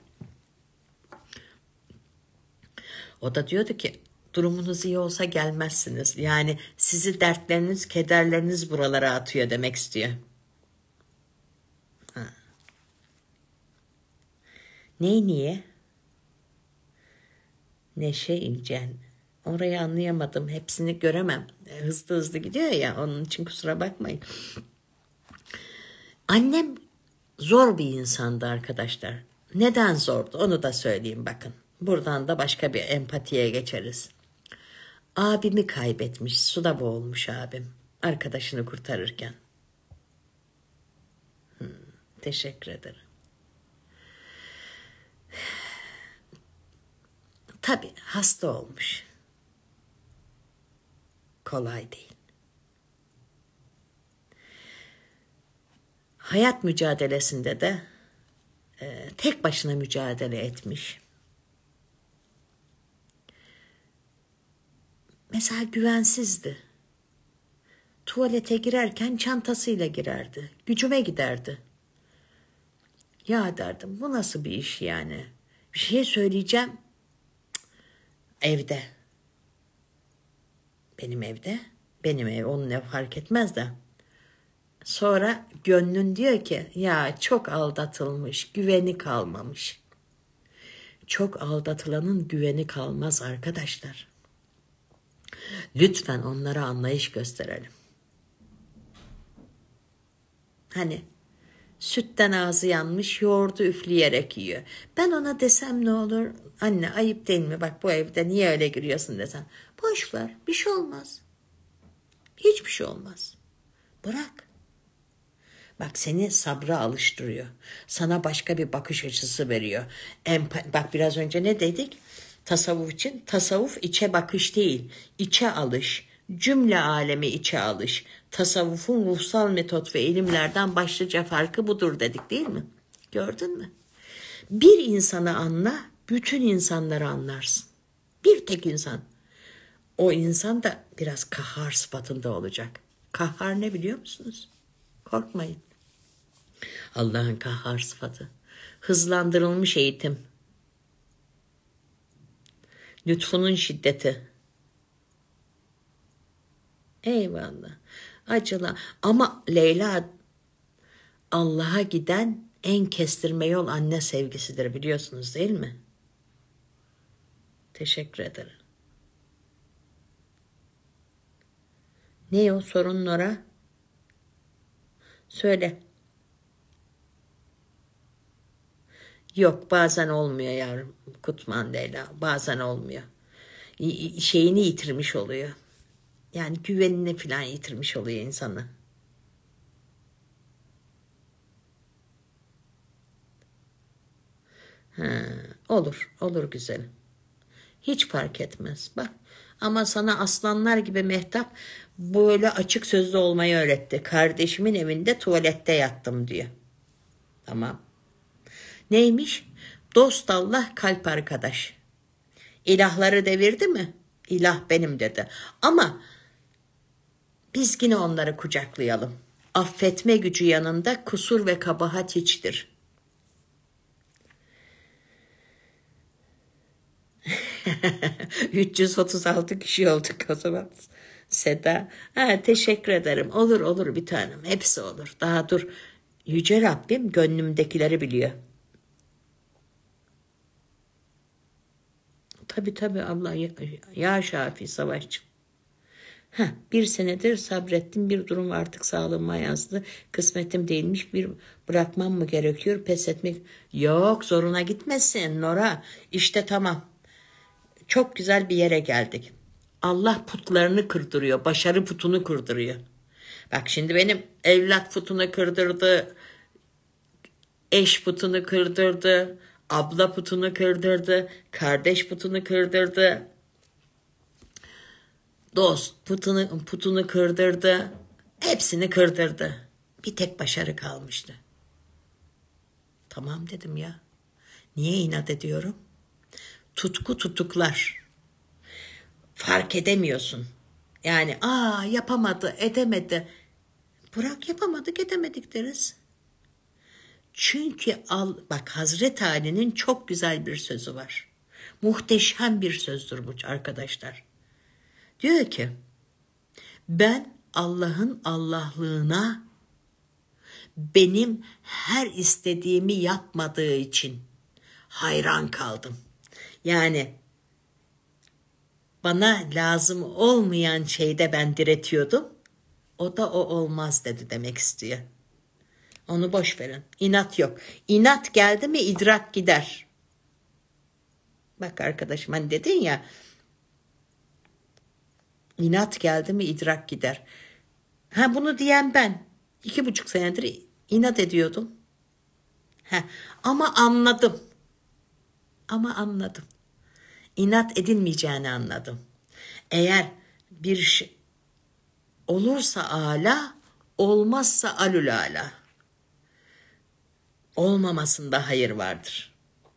O da diyordu ki durumunuz iyi olsa gelmezsiniz. Yani sizi dertleriniz, kederleriniz buralara atıyor demek istiyor. Ha. Niye? Neşe İlcen. Orayı anlayamadım. Hepsini göremem. Hızlı hızlı gidiyor ya. Onun için kusura bakmayın. Annem zor bir insandı arkadaşlar. Neden zordu? Onu da söyleyeyim bakın. Buradan da başka bir empatiye geçeriz. Abimi kaybetmiş. Suda boğulmuş abim. Arkadaşını kurtarırken. Teşekkür ederim. Tabii hasta olmuş. Kolay değil. Hayat mücadelesinde de tek başına mücadele etmiş. Mesela güvensizdi. Tuvalete girerken çantasıyla girerdi. Gücüme giderdi. Ya derdim, bu nasıl bir iş yani? Bir şey söyleyeceğim. Evde. Benim evde. Benim ev, onun ev fark etmez de. Sonra gönlün diyor ki ya çok aldatılmış, güveni kalmamış. Çok aldatılanın güveni kalmaz arkadaşlar. Lütfen onlara anlayış gösterelim. Hani sütten ağzı yanmış, yoğurdu üfleyerek yiyor. Ben ona desem ne olur? Anne ayıp değil mi? Bak bu evde niye öyle giriyorsun desem. Boş ver, bir şey olmaz. Hiçbir şey olmaz. Bırak. Bak seni sabra alıştırıyor. Sana başka bir bakış açısı veriyor. Bak biraz önce ne dedik? Tasavvuf için. Tasavvuf içe bakış değil. İçe alış. Cümle alemi içe alış. Tasavvufun ruhsal metot ve ilimlerden başlıca farkı budur dedik değil mi? Gördün mü? Bir insanı anla, bütün insanları anlarsın. Bir tek insan. O insan da biraz kahhar sıfatında olacak. Kahhar ne biliyor musunuz? Korkmayın. Allah'ın kahhar sıfatı. Hızlandırılmış eğitim. Lütfunun şiddeti. Eyvallah. Acıla. Ama Leyla, Allah'a giden en kestirme yol anne sevgisidir biliyorsunuz değil mi? Teşekkür ederim. Ne o sorun Nora? Söyle. Yok bazen olmuyor yavrum Kutman Leyla. Bazen olmuyor. Şeyini yitirmiş oluyor. Yani güvenini falan yitirmiş oluyor insanı. Olur güzelim. Hiç fark etmez bak. Ama sana aslanlar gibi Mehtap böyle açık sözlü olmayı öğretti. Kardeşimin evinde tuvalette yattım diyor. Tamam. Neymiş? Dost Allah, kalp arkadaş. İlahları devirdi mi? İlah benim dedi. Ama biz yine onları kucaklayalım. Affetme gücü yanında kusur ve kabahat hiçtir. 336 kişi olduk o zaman. Seda. Ha, teşekkür ederim. Olur olur bir tanem. Hepsi olur. Daha dur. Yüce Rabbim gönlümdekileri biliyor. Tabii Allah ya Şafi Savaşçı. Bir senedir sabrettim, bir durum artık sağlığıma yazdı. Kısmetim değilmiş, bir bırakmam mı gerekiyor, pes etmek? Yok, zoruna gitmesin Nora. İşte tamam. Çok güzel bir yere geldik. Allah putlarını kırdırıyor, başarı putunu kırdırıyor. Bak şimdi benim evlat putunu kırdırdı, eş putunu kırdırdı, abla putunu kırdırdı, kardeş putunu kırdırdı. Dost putunu kırdırdı. Hepsini kırdırdı. Bir tek başarı kalmıştı. Tamam dedim ya. Niye inat ediyorum? Tutku tutuklar. Fark edemiyorsun. Yani yapamadı, edemedi. Bırak yapamadık, edemedik deriz. Çünkü bak Hazreti Ali'nin çok güzel bir sözü var. Muhteşem bir sözdür bu arkadaşlar. Diyor ki, ben Allah'ın Allah'lığına, benim her istediğimi yapmadığı için hayran kaldım. Yani bana lazım olmayan şeyde ben diretiyordum. O da o olmaz dedi demek istiyor. Onu boş verin. İnat yok. İnat geldi mi idrak gider. Bak arkadaşım hani dedin ya, İnat geldi mi idrak gider. Bunu diyen ben. 2,5 senedir inat ediyordum. Ama anladım. İnat edilmeyeceğini anladım. Eğer bir şey olursa âlâ, olmazsa alülâlâ. Olmamasında hayır vardır.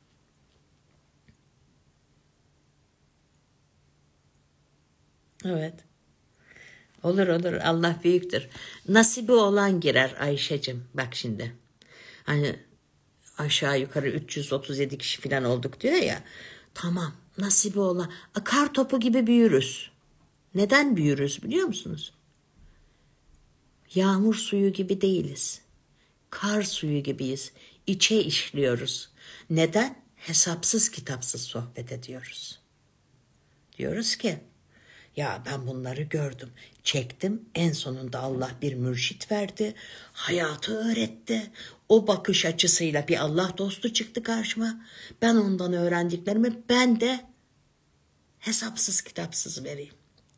Evet. Olur Allah büyüktür. Nasibi olan girer Ayşe'cim. Bak şimdi. Hani aşağı yukarı 337 kişi falan olduk diyor ya. Tamam, nasibi olan. Kar topu gibi büyürüz. Neden büyürüz biliyor musunuz? Yağmur suyu gibi değiliz. Kar suyu gibiyiz. İçe işliyoruz. Neden? Hesapsız kitapsız sohbet ediyoruz. Diyoruz ki, ya ben bunları gördüm, çektim, en sonunda Allah bir mürşit verdi, hayatı öğretti. O bakış açısıyla bir Allah dostu çıktı karşıma. Ben ondan öğrendiklerimi ben de hesapsız kitapsız vereyim.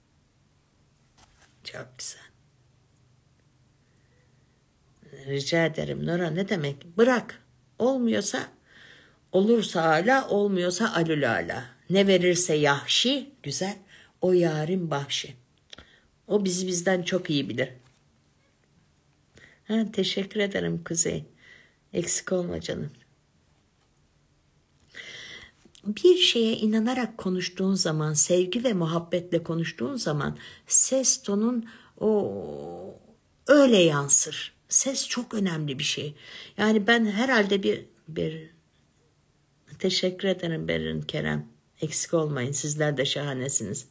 Çok güzel. Rica ederim Nora, ne demek? Bırak. Olmuyorsa olursa âlâ, olmuyorsa alülâlâ. Ne verirse yahşi, güzel. O yarim bahşi. O bizi bizden çok iyi bilir. Teşekkür ederim Kuzey. Eksik olma canım. Bir şeye inanarak konuştuğun zaman, sevgi ve muhabbetle konuştuğun zaman ses tonun öyle yansır. Ses çok önemli bir şey. Yani ben herhalde bir teşekkür ederim Berin Kerem. Eksik olmayın, sizler de şahanesiniz.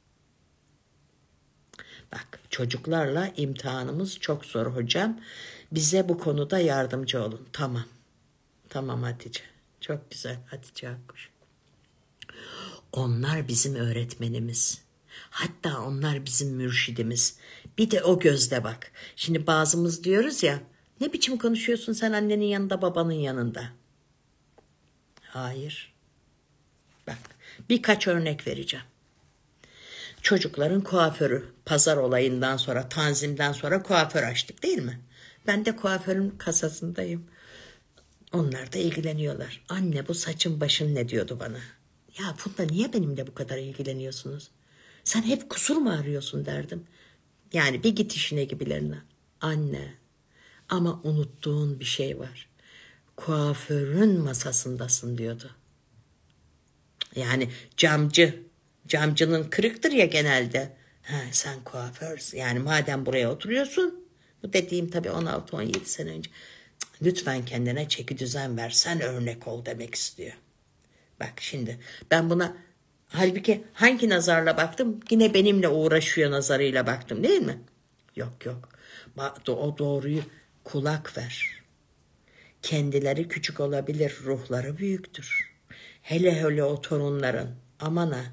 Bak, çocuklarla imtihanımız çok zor hocam. Bize bu konuda yardımcı olun. Tamam Hatice. Çok güzel Hatice Akkuş. Onlar bizim öğretmenimiz. Hatta onlar bizim mürşidimiz. Bir de o gözle bak. Şimdi bazımız diyoruz ya, ne biçim konuşuyorsun sen annenin yanında, babanın yanında? Hayır. Bak, birkaç örnek vereceğim. Çocukların kuaförü, pazar olayından sonra, tanzimden sonra kuaför açtık değil mi? Ben de kuaförün kasasındayım. Onlar da ilgileniyorlar. Anne, bu saçın başın ne diyordu bana? Ya Funda, niye benimle bu kadar ilgileniyorsunuz? Sen hep kusur mu arıyorsun derdim. Yani bir git işine gibilerine. Anne, ama unuttuğun bir şey var. Kuaförün masasındasın diyordu. Yani camcının kırıktır ya genelde. Sen kuaförsün. Yani madem buraya oturuyorsun. Bu dediğim tabii 16-17 sene önce. Lütfen kendine çeki düzen ver. Sen örnek ol demek istiyor. Bak şimdi ben buna Halbuki hangi nazarla baktım? Yine benimle uğraşıyor nazarıyla baktım değil mi? Yok yok. O doğruyu kulak ver. Kendileri küçük olabilir, ruhları büyüktür. Hele hele o torunların. Aman ha.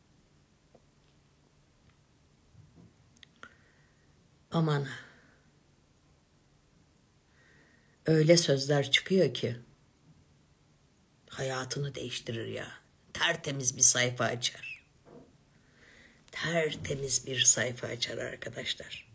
Aman ha. Öyle sözler çıkıyor ki hayatını değiştirir ya. Tertemiz bir sayfa açar. Tertemiz bir sayfa açar arkadaşlar.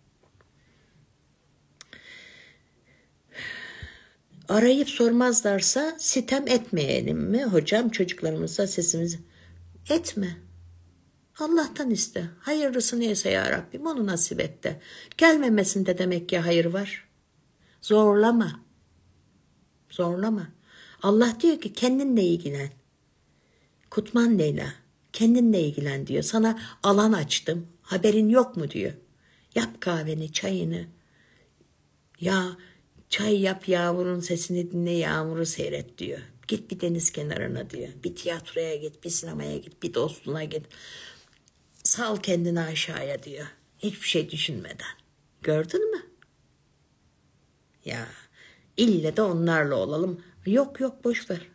Arayıp sormazlarsa sitem etmeyelim mi hocam çocuklarımıza sesimizi? Etme. Allah'tan iste. Hayırlısı neyse ya Rabbim onu nasip et de. Gelmemesinde demek ki hayır var. Zorlama. Zorlama. Allah diyor ki kendinle ilgilen. Kutman Leyla kendinle ilgilen diyor. Sana alan açtım. Haberin yok mu diyor. Yap kahveni, çayını. Ya çay yap, yağmurun sesini dinle, yağmuru seyret diyor. Git bir deniz kenarına diyor. Bir tiyatroya git, bir sinemaya git, bir dostuna git. Sal kendini aşağıya diyor. Hiçbir şey düşünmeden. Gördün mü? Ya ille de onlarla olalım. Yok yok boş ver.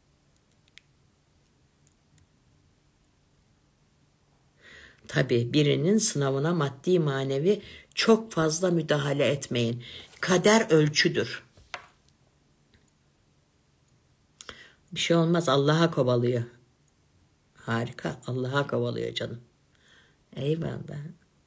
Tabii birinin sınavına maddi manevi çok fazla müdahale etmeyin. Kader ölçüdür. Bir şey olmaz, Allah'a kovalıyor. Harika, Allah'a kovalıyor canım. Eyvallah.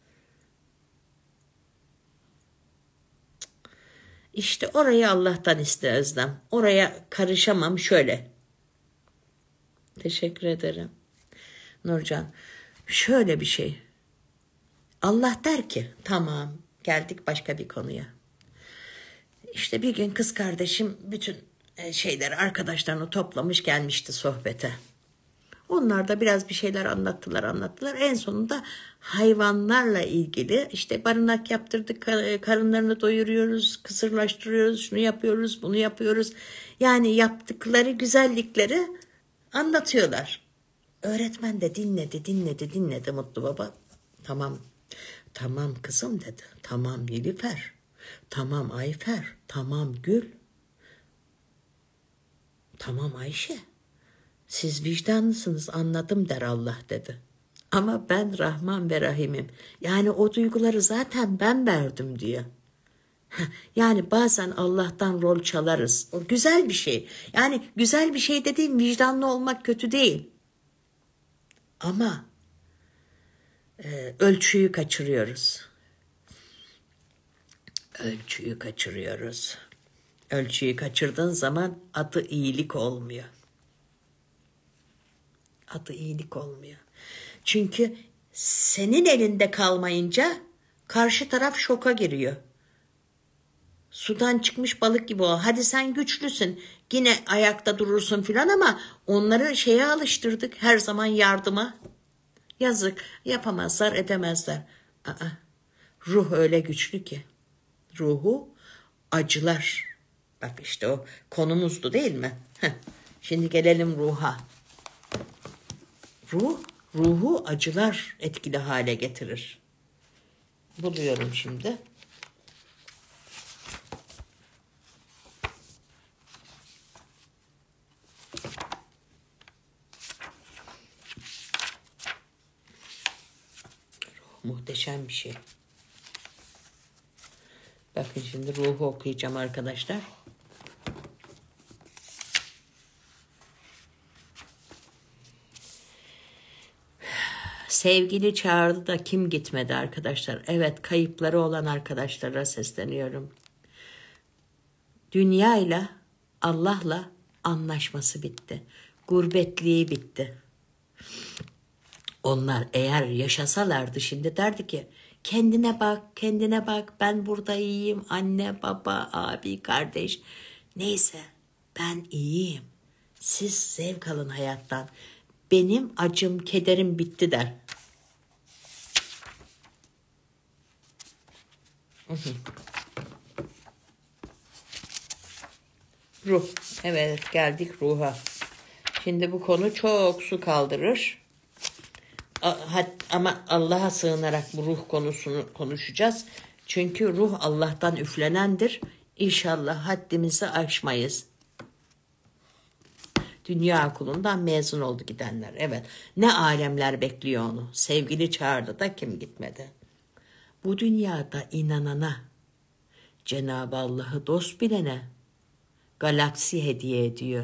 İşte orayı Allah'tan iste Özlem. Oraya karışamam şöyle. Teşekkür ederim. Nurcan, şöyle bir şey. Allah der ki, tamam geldik başka bir konuya. İşte bir gün kız kardeşim bütün şeyleri arkadaşlarını toplamış gelmişti sohbete. Onlar da biraz bir şeyler anlattılar. En sonunda hayvanlarla ilgili işte barınak yaptırdık, karınlarını doyuruyoruz, kısırlaştırıyoruz, şunu yapıyoruz, bunu yapıyoruz. Yani yaptıkları güzellikleri anlatıyorlar. Öğretmen de dinledi Mutlu Baba. Tamam kızım dedi. Tamam Nilüfer. Tamam Ayfer. Tamam Gül. Tamam Ayşe. Siz vicdanlısınız anladım der Allah dedi. Ama ben Rahman ve Rahim'im. Yani o duyguları zaten ben verdim diyor. Yani bazen Allah'tan rol çalarız. O güzel bir şey. Yani güzel bir şey dediğim vicdanlı olmak kötü değil. Ama ölçüyü kaçırıyoruz. Ölçüyü kaçırdığın zaman adı iyilik olmuyor. Çünkü senin elinde kalmayınca karşı taraf şoka giriyor. Sudan çıkmış balık gibi o. Hadi sen güçlüsün. Yine ayakta durursun filan ama onları şeye alıştırdık. Her zaman yardıma. Yazık. Yapamazlar, edemezler. Ruh öyle güçlü ki. Ruhu acılar. Bak işte o konumuzdu değil mi? Şimdi gelelim ruha. Ruhu acılar etkili hale getirir. Buluyorum şimdi. Muhteşem bir şey. Bakın şimdi ruhu okuyacağım arkadaşlar. Sevgili çağırdı da kim gitmedi arkadaşlar? Evet, kayıpları olan arkadaşlara sesleniyorum. Dünyayla, Allah'la anlaşması bitti. Gurbetliği bitti. Onlar eğer yaşasalardı şimdi derdi ki kendine bak ben burada iyiyim anne baba abi kardeş neyse ben iyiyim. Siz zevk alın hayattan. Benim acım kederim bitti der. Ruh. Evet geldik ruha. Şimdi bu konu çok su kaldırır. Ama Allah'a sığınarak bu ruh konusunu konuşacağız. Çünkü ruh Allah'tan üflenendir. İnşallah haddimizi aşmayız. Dünya okulundan mezun oldu gidenler. Evet. Ne alemler bekliyor onu. Sevgili çağırdı da kim gitmedi. Bu dünyada inanana, Cenab-ı Allah'ı dost bilene galaksi hediye ediyor.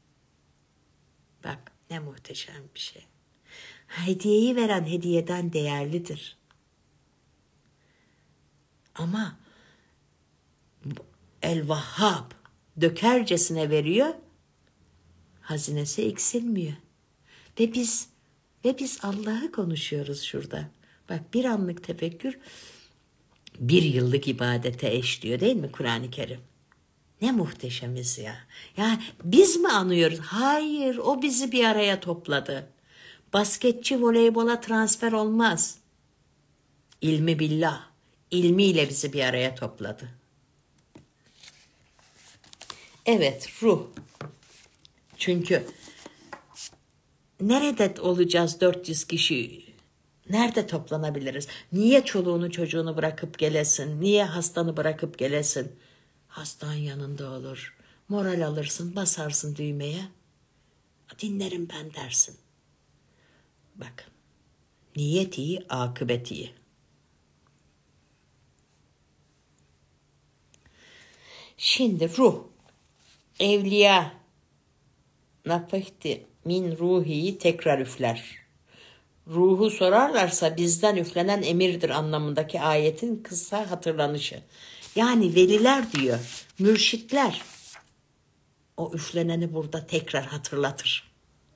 Bak ne muhteşem bir şey. Hediyeyi veren hediyeden değerlidir. Ama El-Vahhab dökercesine veriyor, hazinesi eksilmiyor. Ve biz Allah'ı konuşuyoruz şurada. Bak bir anlık tefekkür bir yıllık ibadete eşliyor değil mi Kur'an-ı Kerim? Ne muhteşemiz ya. Ya biz mi anıyoruz? Hayır, o bizi bir araya topladı. Basketçi voleybola transfer olmaz. İlmi billah, ilmiyle bizi bir araya topladı. Evet, ruh. Çünkü nerede olacağız 400 kişi? Nerede toplanabiliriz? Niye çoluğunu çocuğunu bırakıp gelesin? Niye hastanı bırakıp gelesin? Hastan yanında olur. Moral alırsın, basarsın düğmeye. Dinlerim ben dersin. Bak, niyet iyi, akıbet iyi. Şimdi ruh, evliya, nafehti min ruhiyi tekrar üfler. Ruhu sorarlarsa bizden üflenen emirdir anlamındaki ayetin kısa hatırlanışı. Yani veliler diyor, mürşitler o üfleneni burada tekrar hatırlatır.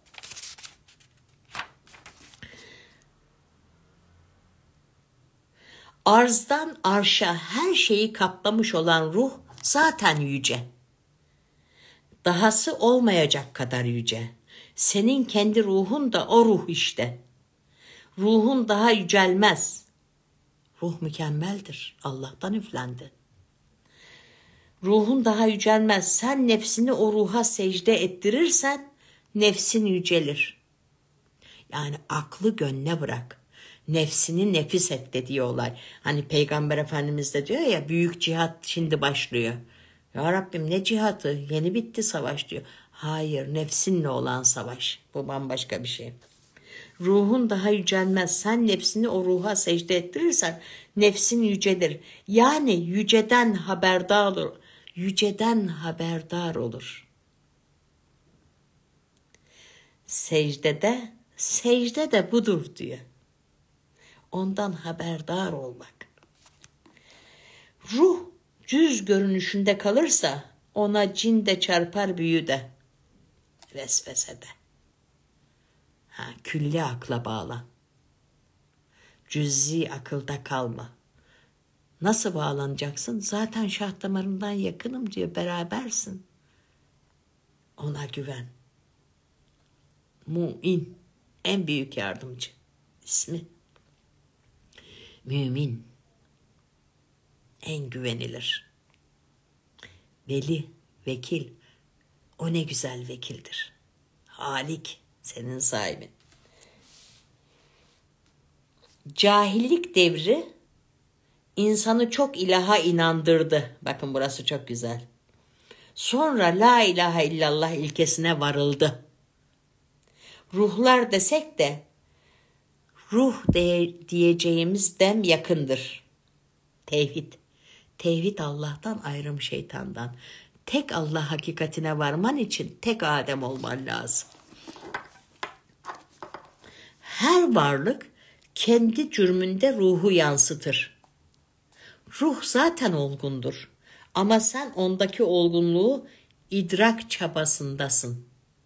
Arzdan arşa her şeyi kaplamış olan ruh zaten yüce. Dahası olmayacak kadar yüce. Senin kendi ruhun da o ruh işte. Ruhun daha yücelmez. Ruh mükemmeldir. Allah'tan üflendi. Ruhun daha yücelmez. Sen nefsini o ruha secde ettirirsen nefsin yücelir. Yani aklı gönle bırak. Nefsini nefis et dediği olay. Hani Peygamber Efendimiz de diyor ya, büyük cihat şimdi başlıyor. Ya Rabbim ne cihatı? Yeni bitti savaş diyor. Hayır, nefsinle olan savaş. Bu bambaşka bir şey. Ruhun daha yücelmez. Sen nefsini o ruha secde ettirirsen nefsin yücelir. Yani yüceden haberdar olur. Yüceden haberdar olur. Secde de budur diyor. Ondan haberdar olmak. Ruh cüz görünüşünde kalırsa ona cin de çarpar büyü de. Vesvese de. Külli akla bağlan. Cüz'i akılda kalma. Nasıl bağlanacaksın? Zaten şah damarından yakınım diyor, berabersin. Ona güven. Mu'in, en büyük yardımcı. İsmi. Mümin, en güvenilir. Veli, vekil, o ne güzel vekildir. Halik, senin sahibin. Cahillik devri insanı çok ilaha inandırdı. Bakın burası çok güzel. Sonra la ilahe illallah ilkesine varıldı. Ruhlar desek de ruh diyeceğimiz dem yakındır. Tevhid. Tevhid Allah'tan, ayrım şeytandan. Tek Allah hakikatine varman için tek Adem olman lazım. Her varlık kendi cürmünde ruhu yansıtır. Ruh zaten olgundur. Ama sen ondaki olgunluğu idrak çabasındasın.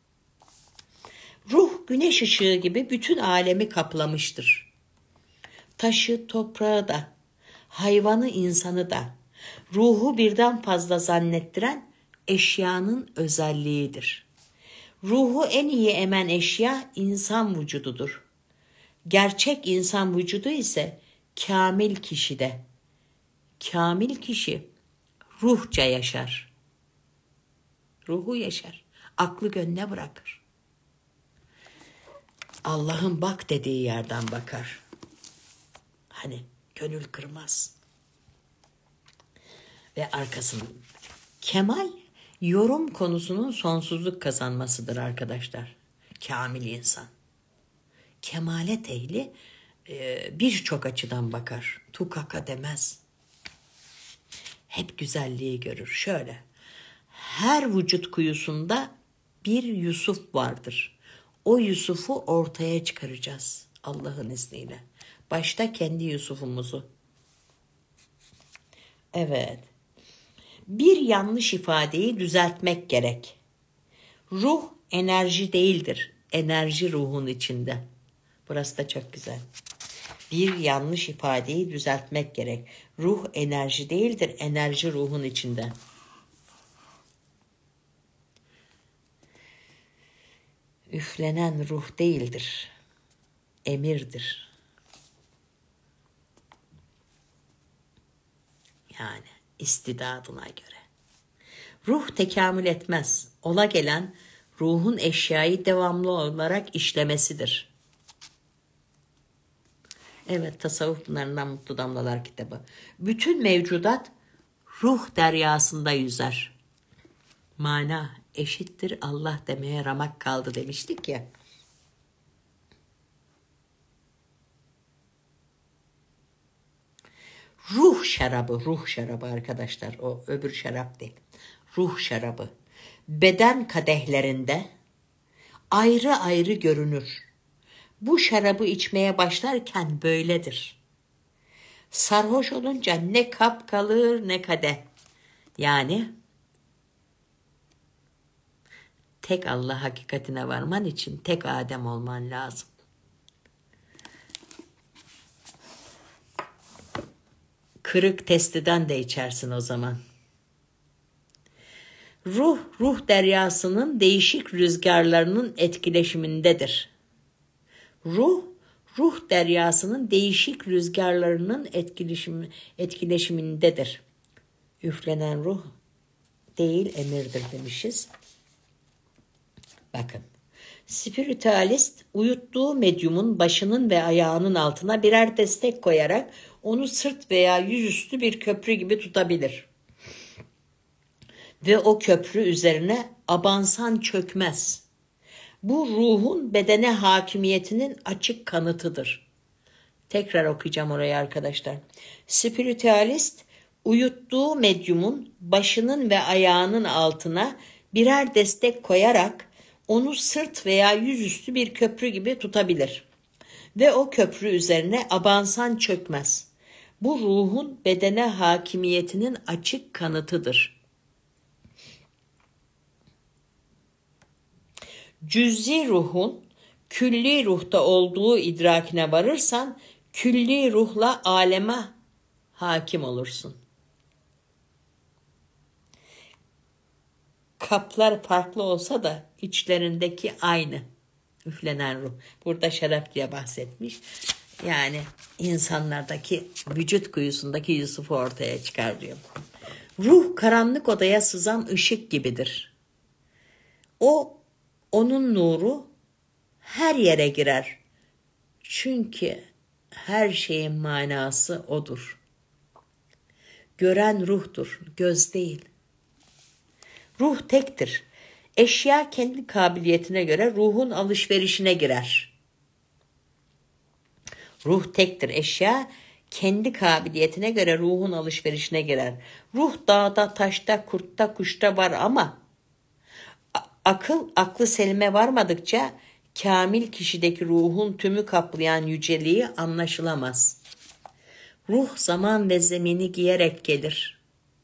Ruh güneş ışığı gibi bütün alemi kaplamıştır. Taşı, toprağı da, hayvanı, insanı da, ruhu birden fazla zannettiren eşyanın özelliğidir. Ruhu en iyi emen eşya insan vücududur. Gerçek insan vücudu ise kamil kişide. Kamil kişi ruhça yaşar. Ruhu yaşar. Aklı gönle bırakır. Allah'ın bak dediği yerden bakar. Hani gönül kırmaz. Ve arkasını. Kemal yorum konusunun sonsuzluk kazanmasıdır arkadaşlar. Kamil insan. Kemalet ehli birçok açıdan bakar. Tukaka demez. Hep güzelliği görür. Şöyle. Her vücut kuyusunda bir Yusuf vardır. O Yusuf'u ortaya çıkaracağız Allah'ın izniyle. Başta kendi Yusuf'umuzu. Evet. Bir yanlış ifadeyi düzeltmek gerek. Ruh enerji değildir. Enerji ruhun içinde. Burası da çok güzel. Bir yanlış ifadeyi düzeltmek gerek. Ruh enerji değildir. Enerji ruhun içinde. Üflenen ruh değildir. Emirdir. Yani istidadına göre. Ruh tekamül etmez. Ola gelen ruhun eşyayı devamlı olarak işlemesidir. Evet, Tasavvuf Pınarından Mutlu Damlalar kitabı. Bütün mevcudat ruh deryasında yüzer. Mana eşittir Allah demeye ramak kaldı demiştik ya. Ruh şarabı arkadaşlar. O öbür şarap değil. Ruh şarabı. Beden kadehlerinde ayrı ayrı görünür. Bu şarabı içmeye başlarken böyledir. Sarhoş olunca ne kap kalır ne kadeh. Yani tek Allah hakikatine varman için tek Adem olman lazım. Kırık testiden de içersin o zaman. Ruh deryasının değişik rüzgarlarının etkileşimindedir. Ruh deryasının değişik rüzgarlarının etkileşimindedir. Üflenen ruh değil emirdir demişiz. Bakın. Spiritüalist uyuttuğu medyumun başının ve ayağının altına birer destek koyarak onu sırt veya yüzüstü bir köprü gibi tutabilir. Ve o köprü üzerine abansan çökmez. Bu ruhun bedene hakimiyetinin açık kanıtıdır. Tekrar okuyacağım orayı arkadaşlar. Spiritüalist uyuttuğu medyumun başının ve ayağının altına birer destek koyarak onu sırt veya yüzüstü bir köprü gibi tutabilir. Ve o köprü üzerine abansan çökmez. Bu ruhun bedene hakimiyetinin açık kanıtıdır. Cüz'i ruhun külli ruhta olduğu idrakine varırsan külli ruhla aleme hakim olursun. Kaplar farklı olsa da içlerindeki aynı. Üflenen ruh. Burada şarap diye bahsetmiş. Yani insanlardaki vücut kuyusundaki Yusuf'u ortaya çıkar diyor. Ruh karanlık odaya sızan ışık gibidir. Onun nuru her yere girer. Çünkü her şeyin manası odur. Gören ruhtur, göz değil. Ruh tektir. Eşya kendi kabiliyetine göre ruhun alışverişine girer. Ruh tektir. Eşya kendi kabiliyetine göre ruhun alışverişine girer. Ruh dağda, taşta, kurtta, kuşta var ama aklı selime varmadıkça kamil kişideki ruhun tümü kaplayan yüceliği anlaşılamaz. Ruh zaman ve zemini giyerek gelir.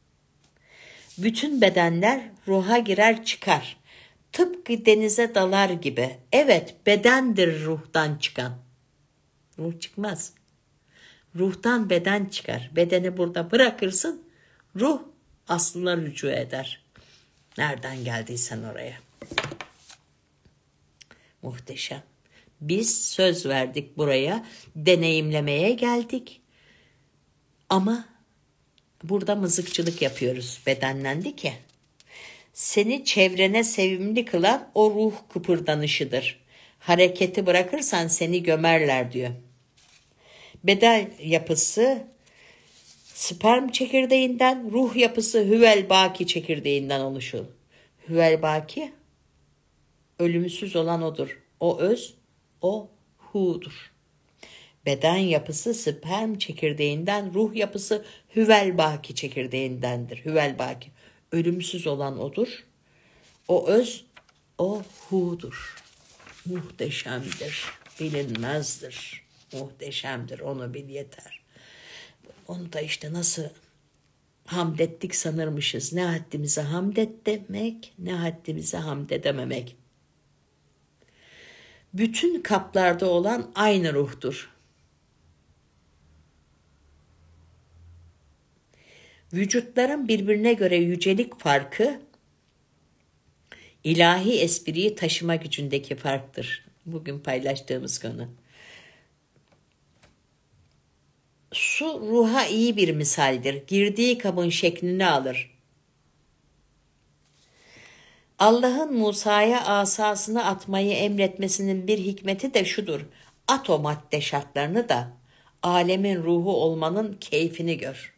Bütün bedenler ruha girer çıkar. Tıpkı denize dalar gibi. Evet, bedendir ruhtan çıkan. Ruh çıkmaz. Ruhtan beden çıkar. Bedeni burada bırakırsın, ruh aslına rücu eder. Nereden geldiysen oraya. Muhteşem. Biz söz verdik buraya, deneyimlemeye geldik. Ama burada mızıkçılık yapıyoruz. Bedenlendi ki. Seni çevrene sevimli kılan o ruh kıpırdanışıdır. Hareketi bırakırsan seni gömerler diyor. Beden yapısı sperm çekirdeğinden, ruh yapısı hüvelbaki çekirdeğinden oluşur. Hüvelbaki ölümsüz olan odur. O öz, o hu'dur. Beden yapısı sperm çekirdeğinden, ruh yapısı hüvelbaki çekirdeğindendir. Hüvelbaki ölümsüz olan odur. O öz, o hu'dur. Muhteşemdir, bilinmezdir. Muhteşemdir, onu bil yeter. Onu da işte nasıl hamd ettik sanırmışız. Ne haddimize hamd et demek, ne haddimize hamd edememek. Bütün kaplarda olan aynı ruhtur. Vücutların birbirine göre yücelik farkı, ilahi espriyi taşıma gücündeki farktır. Bugün paylaştığımız konu. Su ruha iyi bir misaldir. Girdiği kabın şeklini alır. Allah'ın Musa'ya asasını atmayı emretmesinin bir hikmeti de şudur. At o madde şartlarını da alemin ruhu olmanın keyfini gör.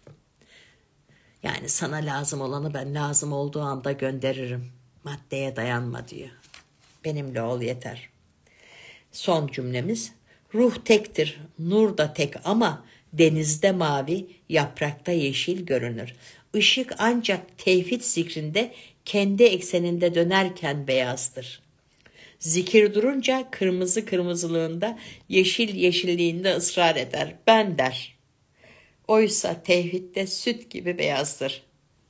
Yani sana lazım olanı ben lazım olduğu anda gönderirim. Maddeye dayanma diyor. Benimle ol yeter. Son cümlemiz. Ruh tektir, nur da tek ama denizde mavi, yaprakta yeşil görünür. Işık ancak tevhid zikrinde kendi ekseninde dönerken beyazdır. Zikir durunca kırmızı kırmızılığında, yeşil yeşilliğinde ısrar eder. Ben der. Oysa tevhidde süt gibi beyazdır.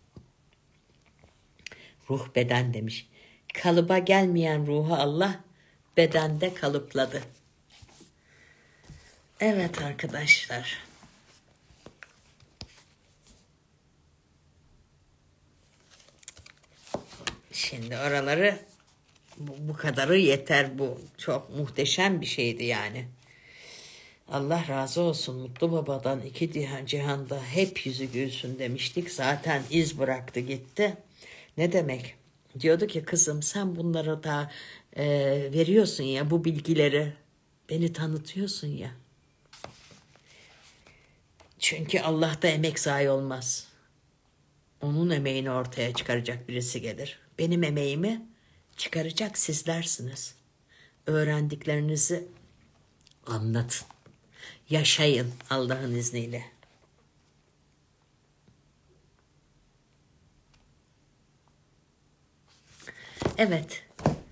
Ruh beden demiş. Kalıba gelmeyen ruhu Allah bedende kalıpladı. Evet arkadaşlar. Şimdi oraları bu kadarı yeter, bu çok muhteşem bir şeydi yani. Allah razı olsun Mutlu Baba'dan, iki cihanda hep yüzü gülsün demiştik. Zaten iz bıraktı gitti. Ne demek? Diyordu ki kızım sen bunları da veriyorsun ya, bu bilgileri beni tanıtıyorsun ya. Çünkü Allah'ta emek zayi olmaz. Onun emeğini ortaya çıkaracak birisi gelir. Benim emeğimi çıkaracak sizlersiniz. Öğrendiklerinizi anlatın. Yaşayın Allah'ın izniyle. Evet.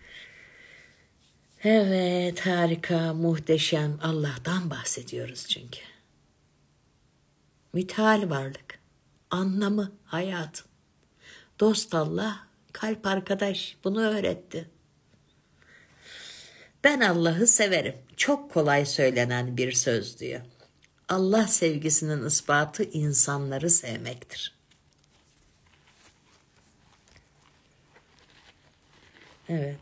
Evet, harika, muhteşem. Allah'tan bahsediyoruz çünkü. Müteal varlık. Anlamı hayatın. Dost Allah, kalp arkadaş bunu öğretti. Ben Allah'ı severim. Çok kolay söylenen bir söz diyor. Allah sevgisinin ispatı insanları sevmektir. Evet.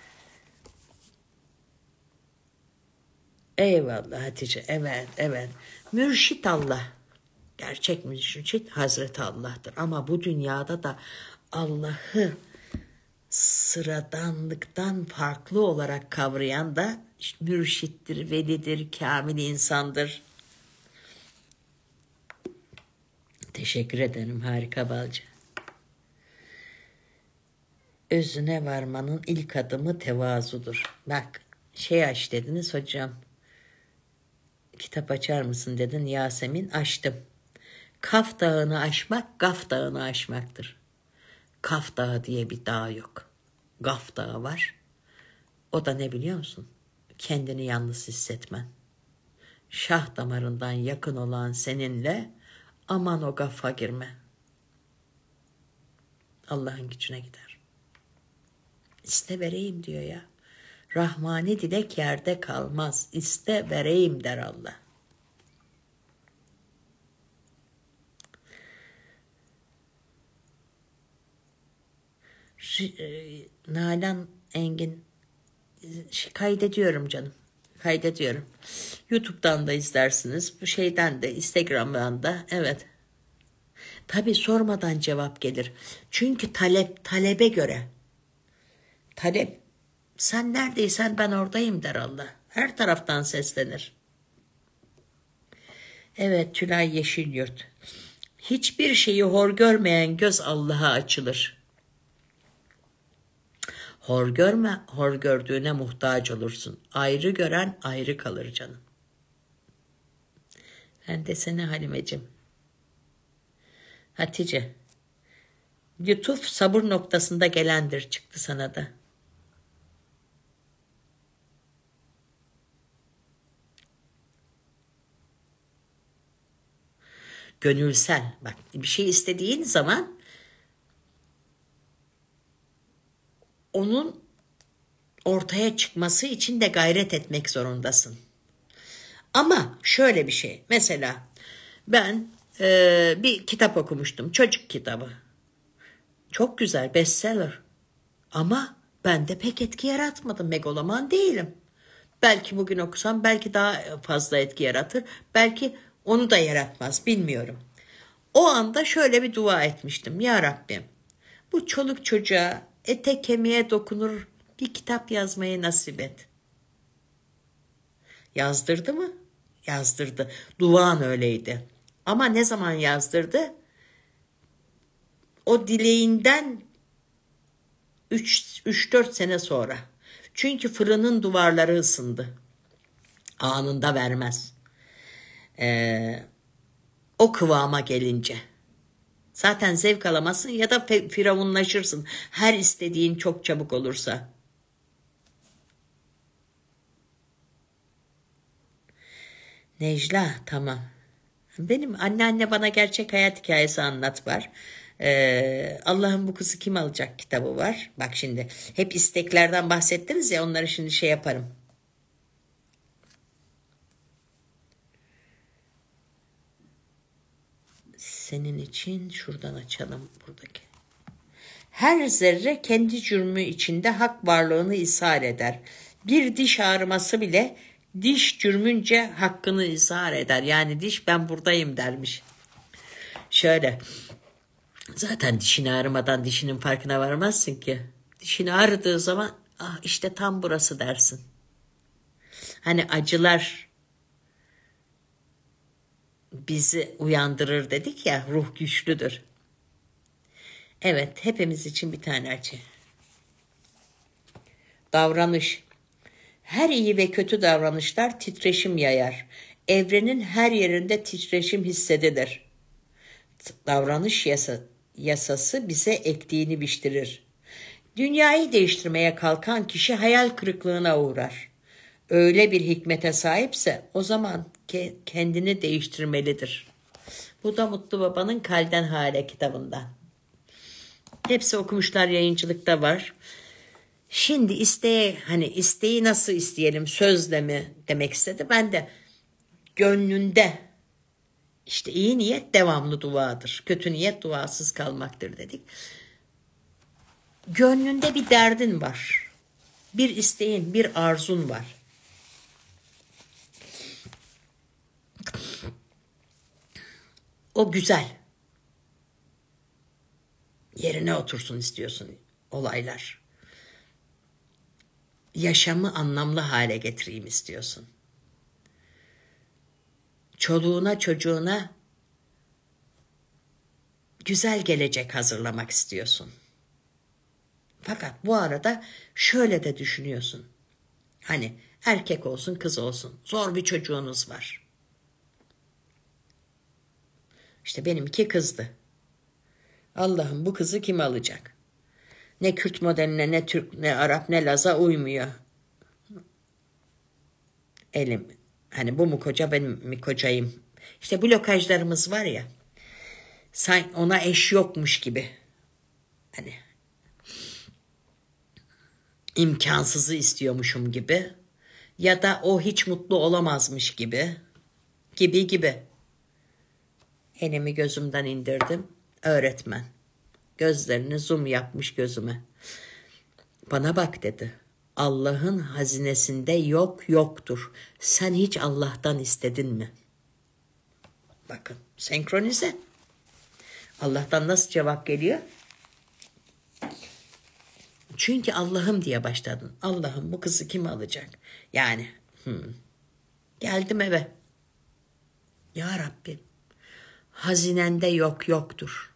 Eyvallah Hatice. Evet, evet. Mürşit Allah. Gerçek mürşit Hazreti Allah'tır. Ama bu dünyada da Allah'ı sıradanlıktan farklı olarak kavrayan da mürşittir, velidir, kamil insandır. Teşekkür ederim, harika balcı. Özüne varmanın ilk adımı tevazudur. Bak aç dediniz hocam. Kitap açar mısın dedin Yasemin, açtım. Kaf Dağı'nı aşmak, Gaf Dağı'nı aşmaktır. Kaf Dağı diye bir dağ yok. Gaf Dağı var. O da ne biliyor musun? Kendini yalnız hissetmen. Şah damarından yakın olan seninle aman o gafa girme. Allah'ın gücüne gider. İste vereyim diyor ya. Rahmani dilek yerde kalmaz. İste vereyim der Allah. Nalan Engin, kaydediyorum canım. Kaydediyorum. YouTube'dan da izlersiniz. Bu şeyden de, Instagram'dan da. Evet. Tabii sormadan cevap gelir. Çünkü talebe göre. Talep Sen neredeysen ben oradayım der Allah. Her taraftan seslenir. Evet, Tülay Yeşilyurt. Hiçbir şeyi hor görmeyen göz Allah'a açılır. Hor görme, hor gördüğüne muhtaç olursun. Ayrı gören ayrı kalır canım. Ben desene Halimeciğim. Hatice. Lütuf sabır noktasında gelendir çıktı sana da. Gönülsel. Bak, bir şey istediğin zaman onun ortaya çıkması için de gayret etmek zorundasın. Ama şöyle bir şey. Mesela ben bir kitap okumuştum. Çocuk kitabı. Çok güzel, bestseller. Ama bende pek etki yaratmadı. Megaloman değilim. Belki bugün okusam belki daha fazla etki yaratır. Belki onu da yaratmaz, bilmiyorum. O anda şöyle bir dua etmiştim. Ya Rabbim, bu çoluk çocuğa ete kemiğe dokunur bir kitap yazmayı nasip et. Yazdırdı mı? Yazdırdı. Duan öyleydi. Ama ne zaman yazdırdı? O dileğinden 3-4 sene sonra. Çünkü fırının duvarları ısındı. Anında vermez. O kıvama gelince. Zaten zevk alamazsın ya da firavunlaşırsın. Her istediğin çok çabuk olursa. Necla, tamam. Benim anneanne bana gerçek hayat hikayesi anlat var. Allah'ın bu kızı kim alacak kitabı var. Bak şimdi hep isteklerden bahsettiniz ya, onları şimdi şey yaparım. Senin için şuradan açalım buradaki. Her zerre kendi cürmü içinde hak varlığını ishar eder. Bir diş ağrıması bile diş cürmünce hakkını ishar eder. Yani diş ben buradayım dermiş. Şöyle, zaten dişin ağrımadan dişinin farkına varmazsın ki. Dişin ağrıdığı zaman ah işte tam burası dersin. Hani acılar bizi uyandırır dedik ya, ruh güçlüdür. Evet, hepimiz için bir tane acı. Davranış. Her iyi ve kötü davranışlar titreşim yayar. Evrenin her yerinde titreşim hissedilir. Davranış yasası bize ektiğini biçtirir. Dünyayı değiştirmeye kalkan kişi hayal kırıklığına uğrar. Öyle bir hikmete sahipse o zaman kendini değiştirmelidir. Bu da Mutlu Baba'nın Kalden Hale kitabında. Hepsi okumuşlar, yayıncılıkta var. Şimdi isteği nasıl isteyelim, sözle mi demek istedi. Ben de gönlünde, işte iyi niyet devamlı duadır. Kötü niyet duasız kalmaktır dedik. Gönlünde bir derdin var. Bir isteğin, bir arzun var. O güzel. Yerine otursun istiyorsun olaylar. Yaşamı anlamlı hale getireyim istiyorsun. Çoluğuna çocuğuna güzel gelecek hazırlamak istiyorsun. Fakat bu arada şöyle de düşünüyorsun. Hani erkek olsun kız olsun, zor bir çocuğunuz var. İşte benimki kızdı. Allah'ım bu kızı kim alacak? Ne Kürt modeline, ne Türk, ne Arap, ne Laz'a uymuyor. Elim, hani bu mu koca, benim mi kocayım? İşte blokajlarımız var ya, sanki ona eş yokmuş gibi. Hani imkansızı istiyormuşum gibi. Ya da o hiç mutlu olamazmış gibi. Gibi. Elimi gözümden indirdim. Öğretmen. Gözlerini zoom yapmış gözüme. Bana bak dedi. Allah'ın hazinesinde yoktur. Sen hiç Allah'tan istedin mi? Bakın, senkronize. Allah'tan nasıl cevap geliyor? Çünkü Allah'ım diye başladın. Allah'ım bu kızı kim alacak? Yani geldim eve. Ya Rabbim, hazinende yoktur.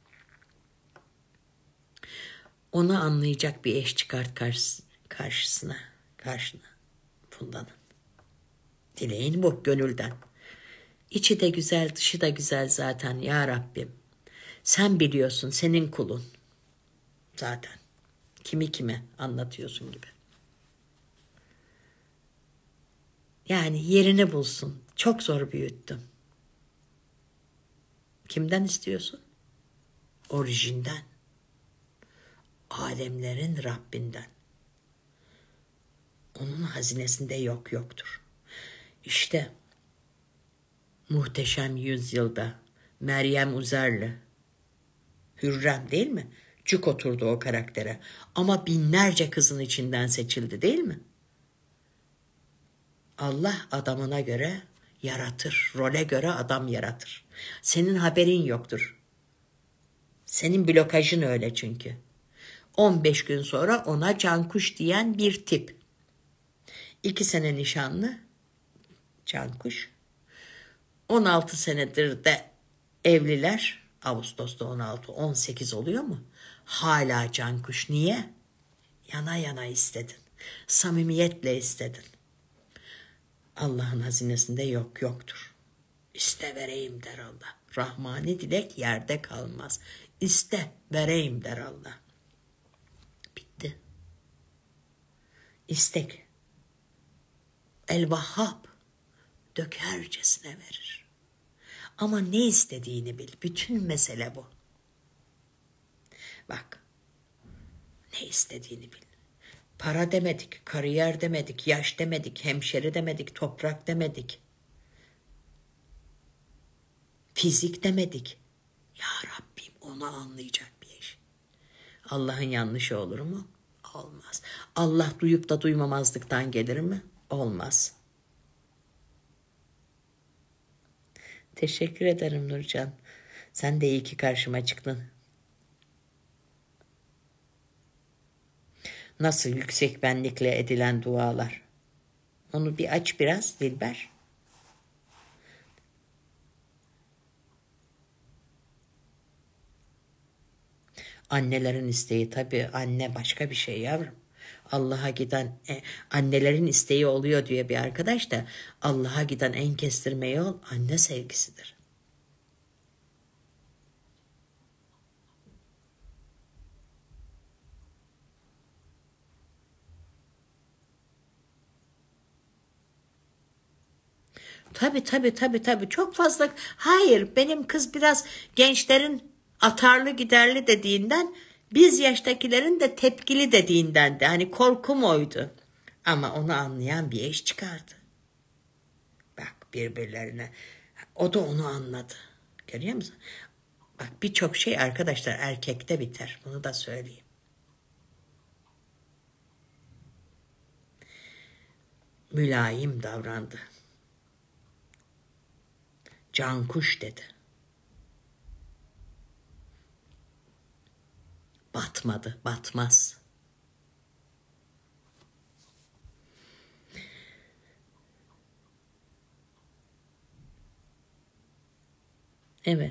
Onu anlayacak bir eş çıkart karşına Funda'nın. Dileğin bu gönülden. İçi de güzel, dışı da güzel zaten ya Rabbim. Sen biliyorsun, senin kulun. Zaten. Kimi kime anlatıyorsun gibi. Yani yerini bulsun. Çok zor büyüttüm. Kimden istiyorsun? Orijinden. Alemlerin Rabbinden. Onun hazinesinde yoktur. İşte Muhteşem Yüzyılda Meryem Uzerli, Hürrem değil mi? Cuk oturdu o karaktere. Ama binlerce kızın içinden seçildi değil mi? Allah adamına göre yaratır. Role göre adam yaratır. Senin haberin yoktur. Senin blokajın öyle çünkü. 15 gün sonra ona Cankuş diyen bir tip. 2 sene nişanlı Cankuş. 16 senedir de evliler. Ağustos'ta 16, 18 oluyor mu? Hala Cankuş. Niye? Yana yana istedin. Samimiyetle istedin. Allah'ın hazinesinde yoktur. İste vereyim der Allah. Rahmani dilek yerde kalmaz. İste vereyim der Allah. Bitti. İstek. El-Vahhab dökercesine verir. Ama ne istediğini bil. Bütün mesele bu. Bak. Ne istediğini bil. Para demedik, kariyer demedik, yaş demedik, hemşeri demedik, toprak demedik. Fizik demedik. Ya Rabbim onu anlayacak bir iş. Allah'ın yanlışı olur mu? Olmaz. Allah duyup da duymamazlıktan gelir mi? Olmaz. Teşekkür ederim Nurcan. Sen de iyi ki karşıma çıktın. Nasıl yüksek benlikle edilen dualar? Onu bir aç biraz Dilber. Annelerin isteği tabii anne başka bir şey yavrum. Allah'a giden annelerin isteği oluyor diye bir arkadaş da Allah'a giden en kestirme yol anne sevgisidir. Tabii çok fazla. Hayır benim kız biraz gençlerin atarlı giderli dediğinden biz yaştakilerin de tepkili dediğinden de hani korkum oydu. Ama onu anlayan bir eş çıkardı. Bak birbirlerine. O da onu anladı. Görüyor musun? Bak birçok şey arkadaşlar erkekte biter. Bunu da söyleyeyim. Mülayim davrandı. Cankuş dedi. Batmadı, batmaz. Evet.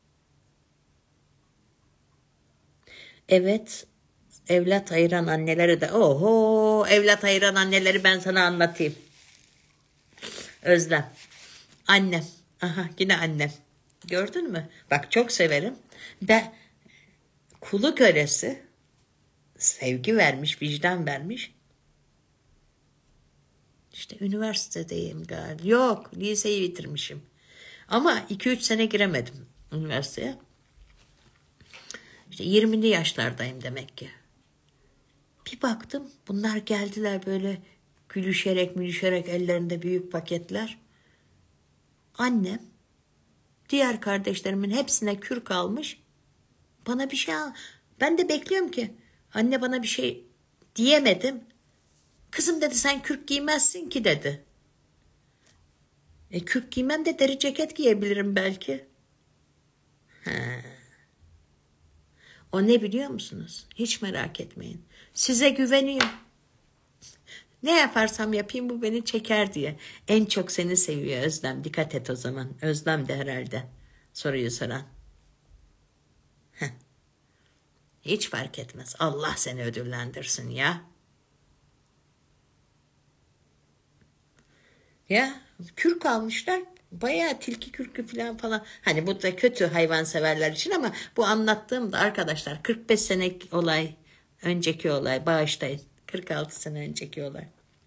Evet, evlat ayıran anneleri de, evlat ayıran anneleri ben sana anlatayım. Özlem. Annem. Aha yine annem. Gördün mü? Bak çok severim. De kulu kölesi sevgi vermiş, vicdan vermiş. İşte üniversitedeyim galiba. Yok, liseyi bitirmişim. Ama 2-3 sene giremedim üniversiteye. İşte 20'li yaşlardayım demek ki. Bir baktım bunlar geldiler böyle gülüşerek ellerinde büyük paketler. Annem diğer kardeşlerimin hepsine kürk almış. Bana bir şey al. Ben de bekliyorum ki anne bana bir şey diyemedim. Kızım dedi sen kürk giymezsin ki dedi. Kürk giymem de deri ceket giyebilirim belki. O ne biliyor musunuz? Hiç merak etmeyin. Size güveniyor. Ne yaparsam yapayım bu beni çeker diye. En çok seni seviyor Özlem. Dikkat et o zaman. Özlem de herhalde soruyu soran. Heh. Hiç fark etmez. Allah seni ödüllendirsin ya. Ya kürk almışlar. Bayağı tilki kürkü falan. Hani bu da kötü hayvanseverler için ama bu anlattığım da arkadaşlar 45 sene olay. Önceki olay. Bağışlayın. 46 sene önceki olay.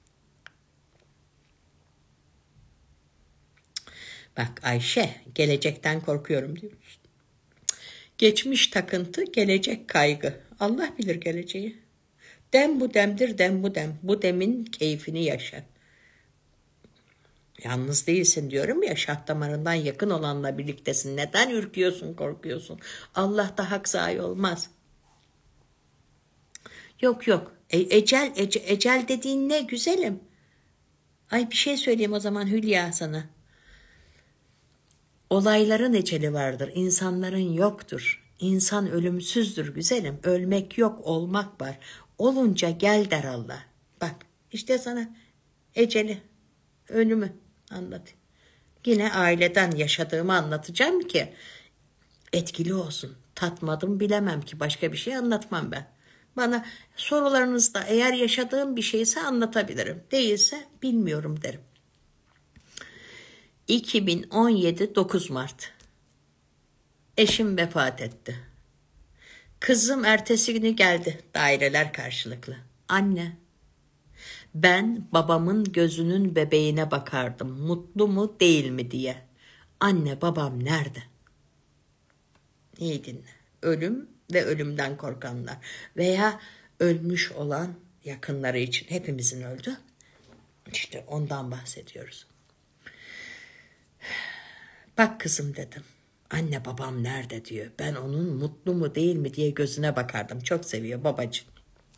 Bak Ayşe, gelecekten korkuyorum diyor. Geçmiş takıntı, gelecek kaygı. Allah bilir geleceği. Dem bu demdir, dem bu dem. Bu demin keyfini yaşa. Yalnız değilsin diyorum ya, şah damarından yakın olanla birliktesin. Neden ürküyorsun, korkuyorsun? Allah'ta hak zayi olmaz. Yok. Ecel dediğin ne güzelim? Ay bir şey söyleyeyim o zaman Hülya sana. Olayların eceli vardır, insanların yoktur. İnsan ölümsüzdür güzelim. Ölmek yok, olmak var. Olunca gel der Allah. Bak işte sana eceli, ölümü anlatayım. Yine aileden yaşadığımı anlatacağım ki etkili olsun. Tatmadım bilemem ki, başka bir şey anlatmam ben. Bana sorularınızda eğer yaşadığım bir şeyse anlatabilirim. Değilse bilmiyorum derim. 2017 9 Mart. Eşim vefat etti. Kızım ertesi günü geldi, daireler karşılıklı. Anne, ben babamın gözünün bebeğine bakardım, mutlu mu değil mi diye. Anne babam nerede? İyi dinle. Ölüm ve ölümden korkanlar veya ölmüş olan yakınları için, hepimizin öldü. İşte ondan bahsediyoruz. Bak kızım dedim. Anne babam nerede diyor. Ben onun mutlu mu değil mi diye gözüne bakardım. Çok seviyor babacığım.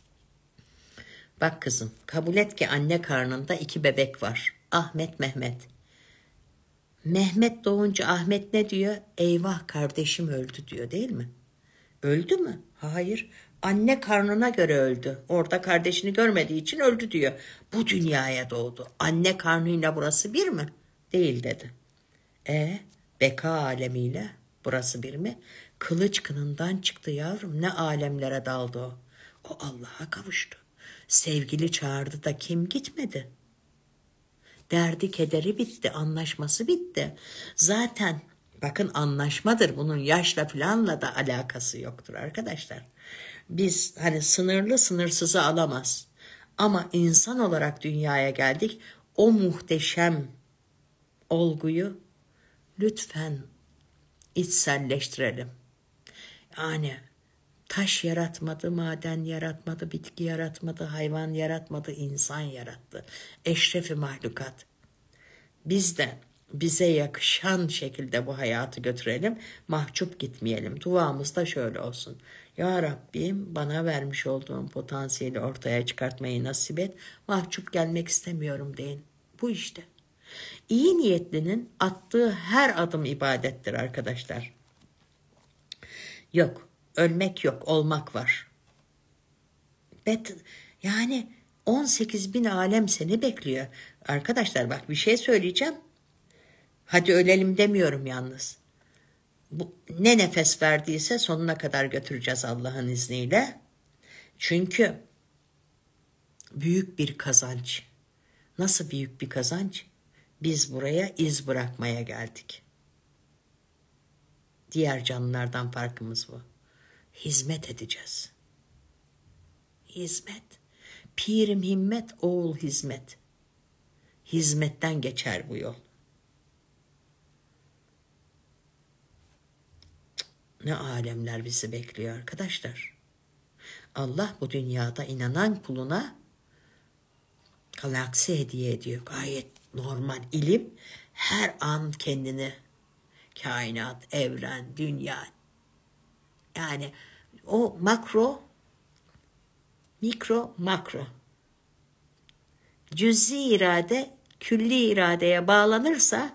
Bak kızım, kabul et ki anne karnında 2 bebek var. Ahmet, Mehmet. Mehmet doğunca Ahmet ne diyor? Eyvah kardeşim öldü diyor, değil mi? Öldü mü? Hayır. Anne karnına göre öldü. Orada kardeşini görmediği için öldü diyor. Bu dünyaya doğdu. Anne karnıyla burası bir mi? Değil dedi. Beka alemiyle burası bir mi? Kılıç kınından çıktı yavrum. Ne alemlere daldı o. O Allah'a kavuştu. Sevgili çağırdı da kim gitmedi? Derdi kederi bitti, anlaşması bitti. Zaten bakın anlaşmadır, bunun yaşla falanla da alakası yoktur arkadaşlar. Biz hani sınırlı sınırsızı alamaz. Ama insan olarak dünyaya geldik. O muhteşem olguyu lütfen içselleştirelim. Yani taş yaratmadı, maden yaratmadı, bitki yaratmadı, hayvan yaratmadı, insan yarattı. Eşrefi mahlukat. Biz de bize yakışan şekilde bu hayatı götürelim, mahcup gitmeyelim. Duamız da şöyle olsun. Ya Rabbim, bana vermiş olduğun potansiyeli ortaya çıkartmayı nasip et. Mahcup gelmek istemiyorum deyin. Bu işte. İyi niyetlinin attığı her adım ibadettir arkadaşlar. Yok, ölmek yok, olmak var. Yani 18 bin alem seni bekliyor. Arkadaşlar bak bir şey söyleyeceğim. Hadi ölelim demiyorum yalnız. Bu, ne nefes verdiyse sonuna kadar götüreceğiz Allah'ın izniyle. Çünkü büyük bir kazanç. Nasıl büyük bir kazanç? Biz buraya iz bırakmaya geldik. Diğer canlılardan farkımız bu. Hizmet edeceğiz. Hizmet. Pirim himmet, oğul hizmet. Hizmetten geçer bu yol. Ne alemler bizi bekliyor arkadaşlar. Allah bu dünyada inanan kuluna galaksi hediye ediyor. Gayet normal ilim. Her an kendini kainat, evren, dünya. Yani o makro, mikro, makro. Cüz'i irade külli iradeye bağlanırsa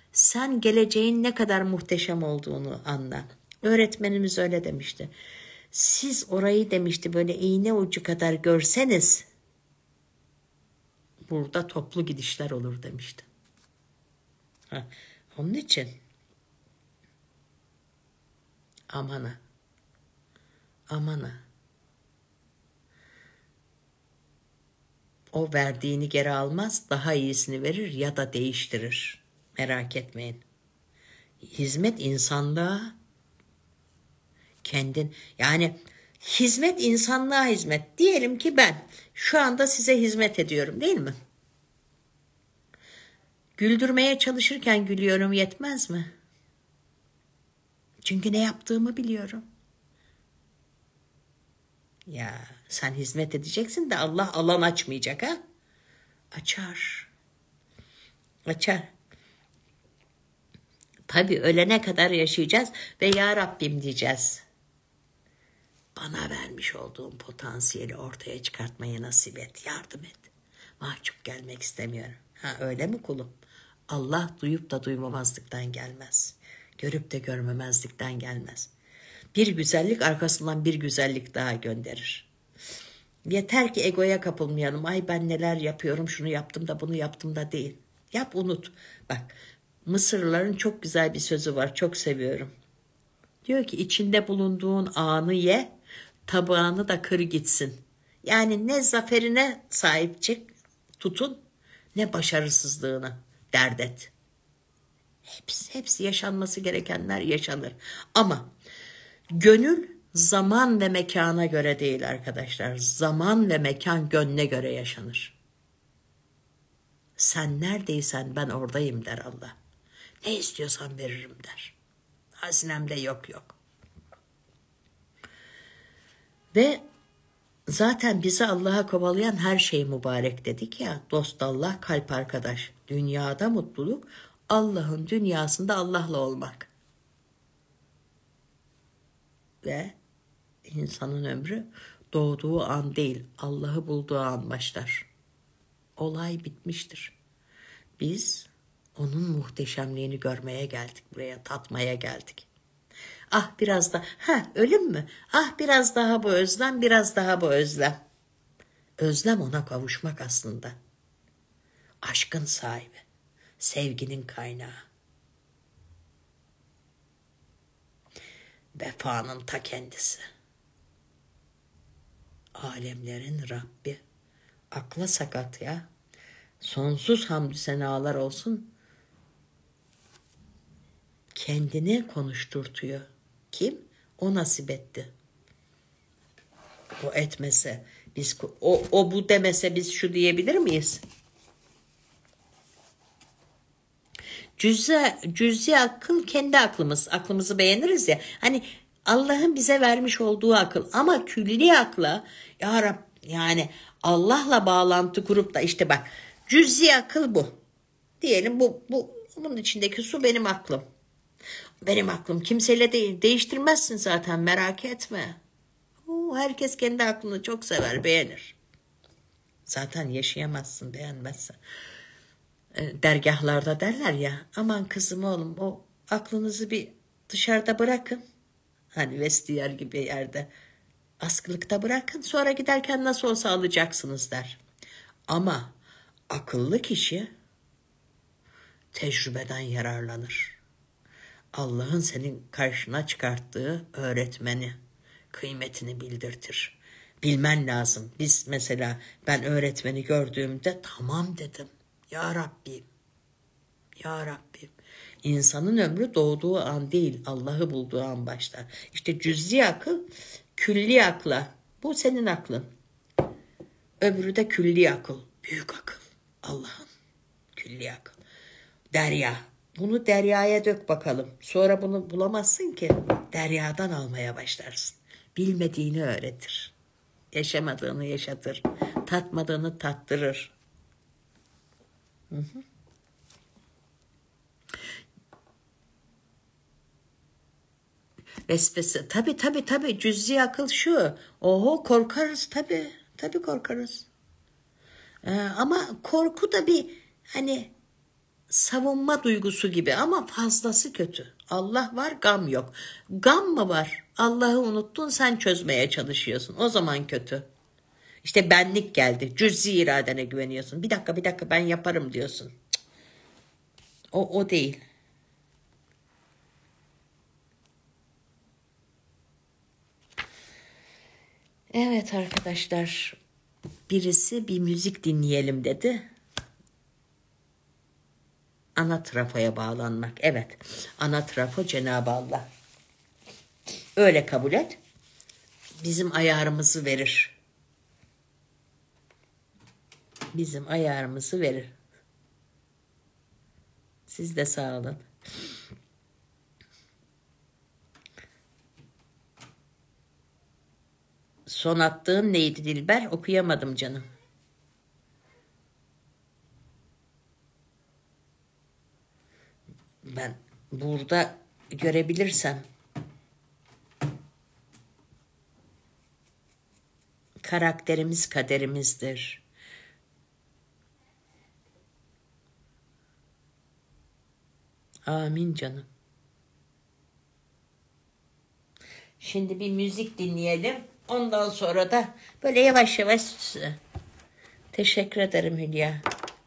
sen geleceğin ne kadar muhteşem olduğunu anla. Öğretmenimiz öyle demişti. Siz orayı demişti böyle iğne ucu kadar görseniz burada toplu gidişler olur demişti. Onun için amana, amana. O verdiğini geri almaz, daha iyisini verir ya da değiştirir. Merak etmeyin. Hizmet insanlığa, yani hizmet insanlığa hizmet. Diyelim ki ben şu anda size hizmet ediyorum, değil mi? Güldürmeye çalışırken gülüyorum, yetmez mi? Çünkü ne yaptığımı biliyorum. Ya sen hizmet edeceksin de Allah alan açmayacak ha? Açar. Açar. Tabii ölene kadar yaşayacağız ve ya Rabbim diyeceğiz. Bana vermiş olduğun potansiyeli ortaya çıkartmaya nasip et, yardım et. Mahcup gelmek istemiyorum. Ha öyle mi kulum? Allah duyup da duymamazlıktan gelmez. Görüp de görmemezlikten gelmez. Bir güzellik arkasından bir güzellik daha gönderir. Yeter ki egoya kapılmayalım. Ay ben neler yapıyorum, şunu yaptım da bunu yaptım da değil. Yap unut. Bak Mısırlıların çok güzel bir sözü var. Çok seviyorum. Diyor ki içinde bulunduğun anı ye, tabağını da kır gitsin. Yani ne zaferine sahip çık, tutun, ne başarısızlığına dert et. Hepsi yaşanması gerekenler yaşanır. Ama gönül zaman ve mekana göre değil arkadaşlar. Zaman ve mekan gönle göre yaşanır. Sen neredeysen ben oradayım der Allah. Ne istiyorsan veririm der. Hazinemde yok. Ve zaten bizi Allah'a kovalayan her şey mübarek dedik ya. Dost Allah, kalp arkadaş. Dünyada mutluluk, Allah'ın dünyasında Allah'la olmak. Ve insanın ömrü doğduğu an değil, Allah'ı bulduğu an başlar. Olay bitmiştir. Biz onun muhteşemliğini görmeye geldik buraya, tatmaya geldik. Ah biraz da, ölüm mü? Ah biraz daha bu özlem, biraz daha bu özlem. Özlem ona kavuşmak aslında. Aşkın sahibi, sevginin kaynağı. Vefanın ta kendisi. Alemlerin Rabbi. Akla sakat ya. Sonsuz hamdü senalar olsun. Kendini konuşturtuyor. Kim? O nasip etti. O etmese, biz o bu demese biz şu diyebilir miyiz? Cüz'i akıl kendi aklımız. Aklımızı beğeniriz ya. Hani Allah'ın bize vermiş olduğu akıl ama külli akla ya Rab yani Allah'la bağlantı kurup da işte bak cüz'i akıl bu. Diyelim bunun içindeki su benim aklım. Benim aklım kimseyle değiştirmezsin zaten merak etme. Herkes kendi aklını çok sever, beğenir. Zaten yaşayamazsın beğenmezsen. Dergahlarda derler ya aman kızım oğlum o aklınızı bir dışarıda bırakın. Hani vestiyer gibi yerde askılıkta bırakın sonra giderken nasıl olsa alacaksınız der. Ama akıllı kişi tecrübeden yararlanır. Allah'ın senin karşına çıkarttığı öğretmeni kıymetini bildirtir. Bilmen lazım. Biz mesela ben öğretmeni gördüğümde tamam dedim. Ya Rabbim. Ya Rabbim. İnsanın ömrü doğduğu an değil, Allah'ı bulduğu an başlar. İşte cüz'i akıl, külli akla. Bu senin aklın. Öbürü de külli akıl, büyük akıl. Allah'ın külli akıl. Derya. Bunu deryaya dök bakalım. Sonra bunu bulamazsın ki. Deryadan almaya başlarsın. Bilmediğini öğretir. Yaşamadığını yaşatır. Tatmadığını tattırır. Hı. Vesvese. Tabii. Cüz'i akıl şu. Oho korkarız tabii. Tabii korkarız. Ama korku da bir hani savunma duygusu gibi ama fazlası kötü. Allah var, gam yok. Gam mı var? Allah'ı unuttun, sen çözmeye çalışıyorsun. O zaman kötü. İşte benlik geldi. Cüz'i iradene güveniyorsun. Bir dakika ben yaparım diyorsun. Cık. O değil. Evet arkadaşlar. Birisi bir müzik dinleyelim dedi. Ana trafoya bağlanmak. Evet. Ana trafo Cenab-ı Allah. Öyle kabul et. Bizim ayarımızı verir. Bizim ayarımızı verir. Siz de sağ olun. Son attığın neydi Dilber? Okuyamadım canım. Ben burada görebilirsem. Karakterimiz kaderimizdir. Amin canım. Şimdi bir müzik dinleyelim. Ondan sonra da böyle yavaş yavaş. Teşekkür ederim Hülya.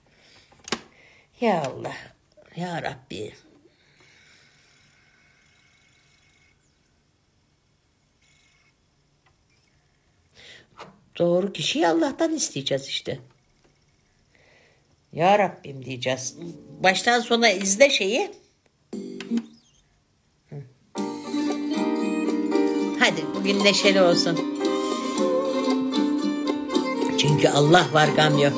Ya Allah. Ya Rabbi. Doğru kişiyi Allah'tan isteyeceğiz işte. Ya Rabbim diyeceğiz. Baştan sona izle şeyi. Hadi bugün neşeli olsun. Çünkü Allah var, gam yok.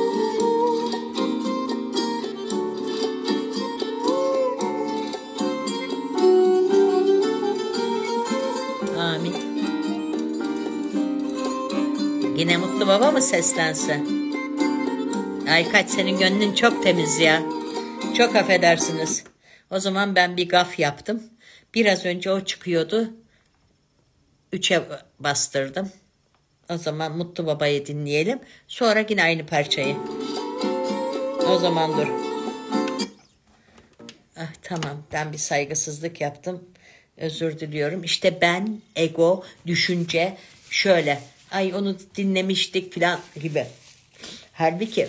Amin. Yine Mutlu Baba mı seslense? Aykaç, senin gönlün çok temiz ya. Çok affedersiniz. O zaman ben bir gaf yaptım. Biraz önce o çıkıyordu. 3'e bastırdım. O zaman Mutlu Baba'yı dinleyelim. Sonra yine aynı parçayı. O zaman dur. Ah, tamam, ben bir saygısızlık yaptım. Özür diliyorum. İşte ben, ego, düşünce şöyle. Ay onu dinlemiştik falan gibi. Halbuki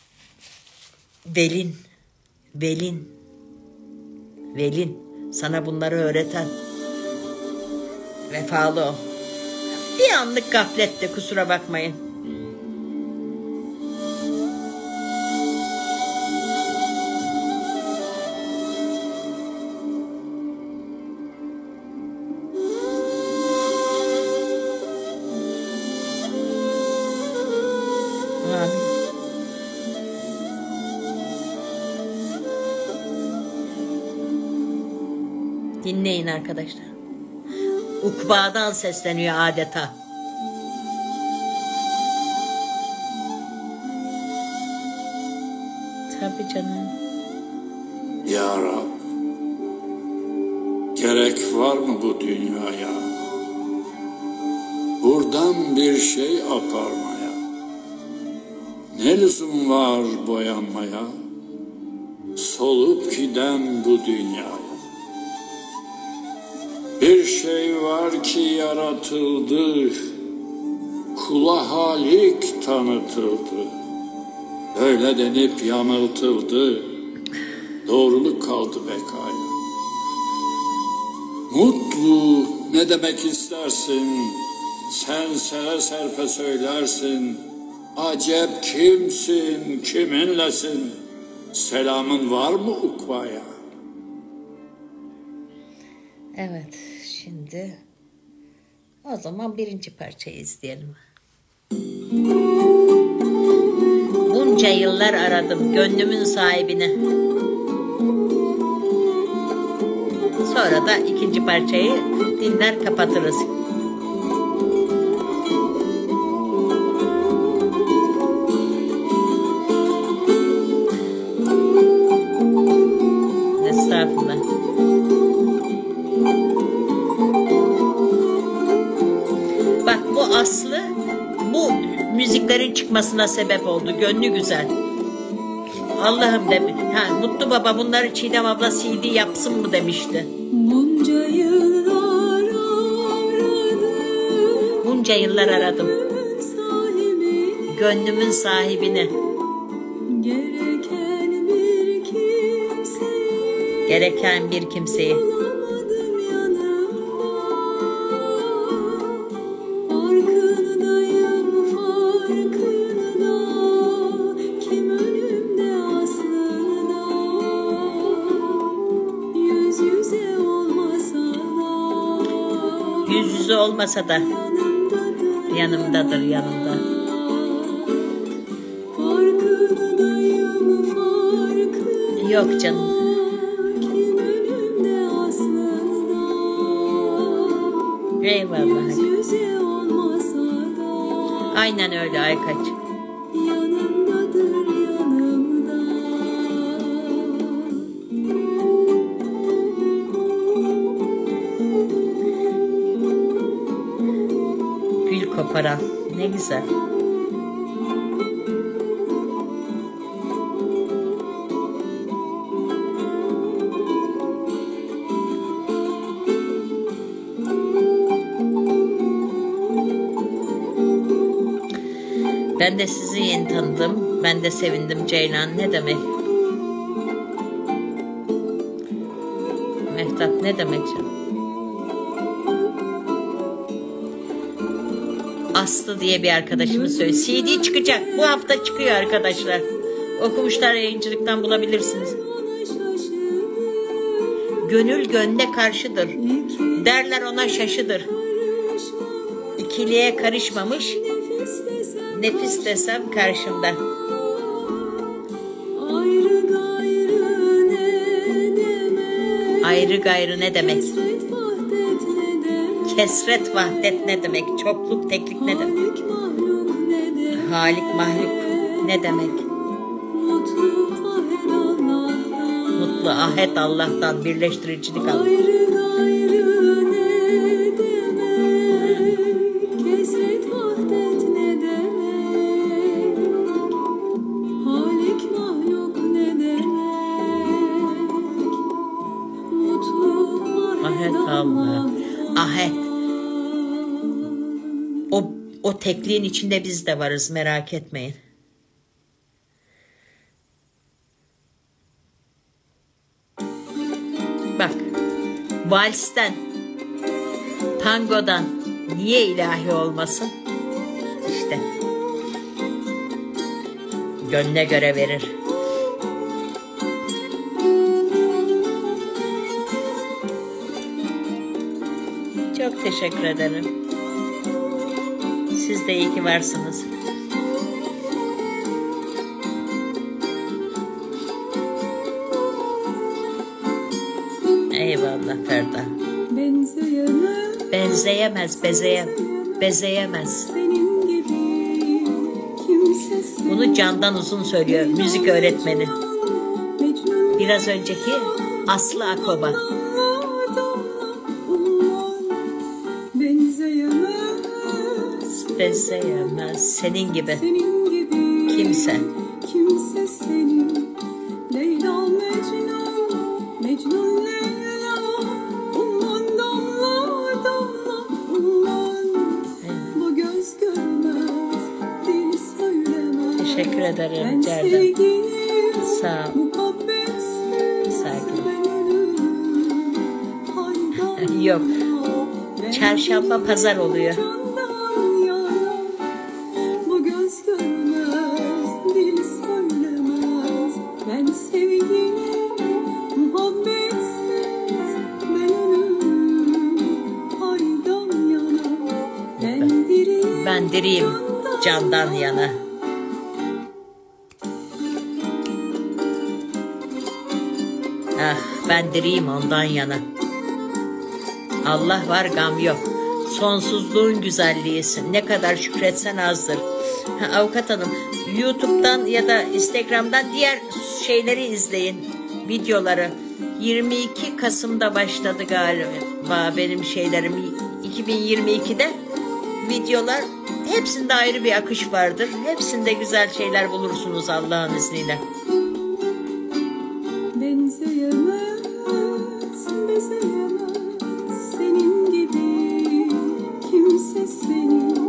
velin sana bunları öğreten vefalı o. Bir anlık gaflette, kusura bakmayın. Dinleyin arkadaşlar. Ukbadan sesleniyor adeta. Tabii canım. Ya Rab, gerek var mı bu dünyaya? Buradan bir şey aparmaya. Ne lüzum var boyanmaya? Solup giden bu dünyaya. Bir şey var ki yaratıldı, kula halik tanıtıldı. Öyle denip yanıltıldı, doğruluk kaldı bekaya. Mutlu ne demek istersin, sen sere serpe söylersin. Acep kimsin, kiminlesin, selamın var mı ukbaya? Evet, şimdi o zaman birinci parçayı izleyelim. Bunca yıllar aradım gönlümün sahibini. Sonra da ikinci parçayı dinler kapatırız. Estağfurullah. Bak, bu Aslı bu müziklerin çıkmasına sebep oldu. Gönlü güzel. Allah'ım demiş. Mutlu Baba bunları Çiğdem abla CD yapsın mı demişti. Bunca yıllar bunca yıllar aradım. Gönlümün sahibini. Gereken bir kimseyi. Yüz yüze olmasa da yanımdadır, yanımda. Yok canım. Eyvallah. Aynen öyle Aykaç. Gül koparan. Ne güzel. Ben de sizi yeni tanıdım. Ben de sevindim Ceylan. Ne demek? Mehtap ne demek canım? Aslı diye bir arkadaşımız söylüyor. CD çıkacak. Bu hafta çıkıyor arkadaşlar. Okumuşlar Yayıncılıktan bulabilirsiniz. Gönül gönle karşıdır. Derler ona şaşıdır. İkiliğe karışmamış. Nefis desem karşımda. Ayrı gayrı ne demek? Kesret vahdet ne demek? Çokluk teklik ne demek? Halik mahluk ne demek? Mutlu ahet Allah'tan, birleştiricilik Allah'tan. Allah. Ahet. O tekliğin içinde biz de varız, merak etmeyin. Bak, valsten, tangodan niye ilahi olmasın? İşte. Gönle göre verir. Çok teşekkür ederim. Siz de iyi ki varsınız. Eyvallah Ferda. Benzeyemez, bezeyemez. Bunu Candan Uzun söylüyor, müzik öğretmeni. Biraz önceki Aslı Akoba. Benzeyemez senin gibi kimse. Leyla Mecnun Leyla umman damla damla umman bu göz görmez dil söylemez. Teşekkür ederim Cerdan. Sağ ol. Sakin. Yok. Çarşamba pazar oluyor. Ben diriyim candan yana. Ah, ben diriyim ondan yana. Allah var, gam yok. Sonsuzluğun güzelliğisin. Ne kadar şükretsen azdır. Avukat hanım, YouTube'dan ya da Instagram'dan diğer şeyleri izleyin. Videoları. 22 Kasım'da başladı galiba benim şeylerim. 2022'de videolar, hepsinde ayrı bir akış vardır. Hepsinde güzel şeyler bulursunuz Allah'ın izniyle. Benzeyemez, benzeyemez senin gibi kimse senin.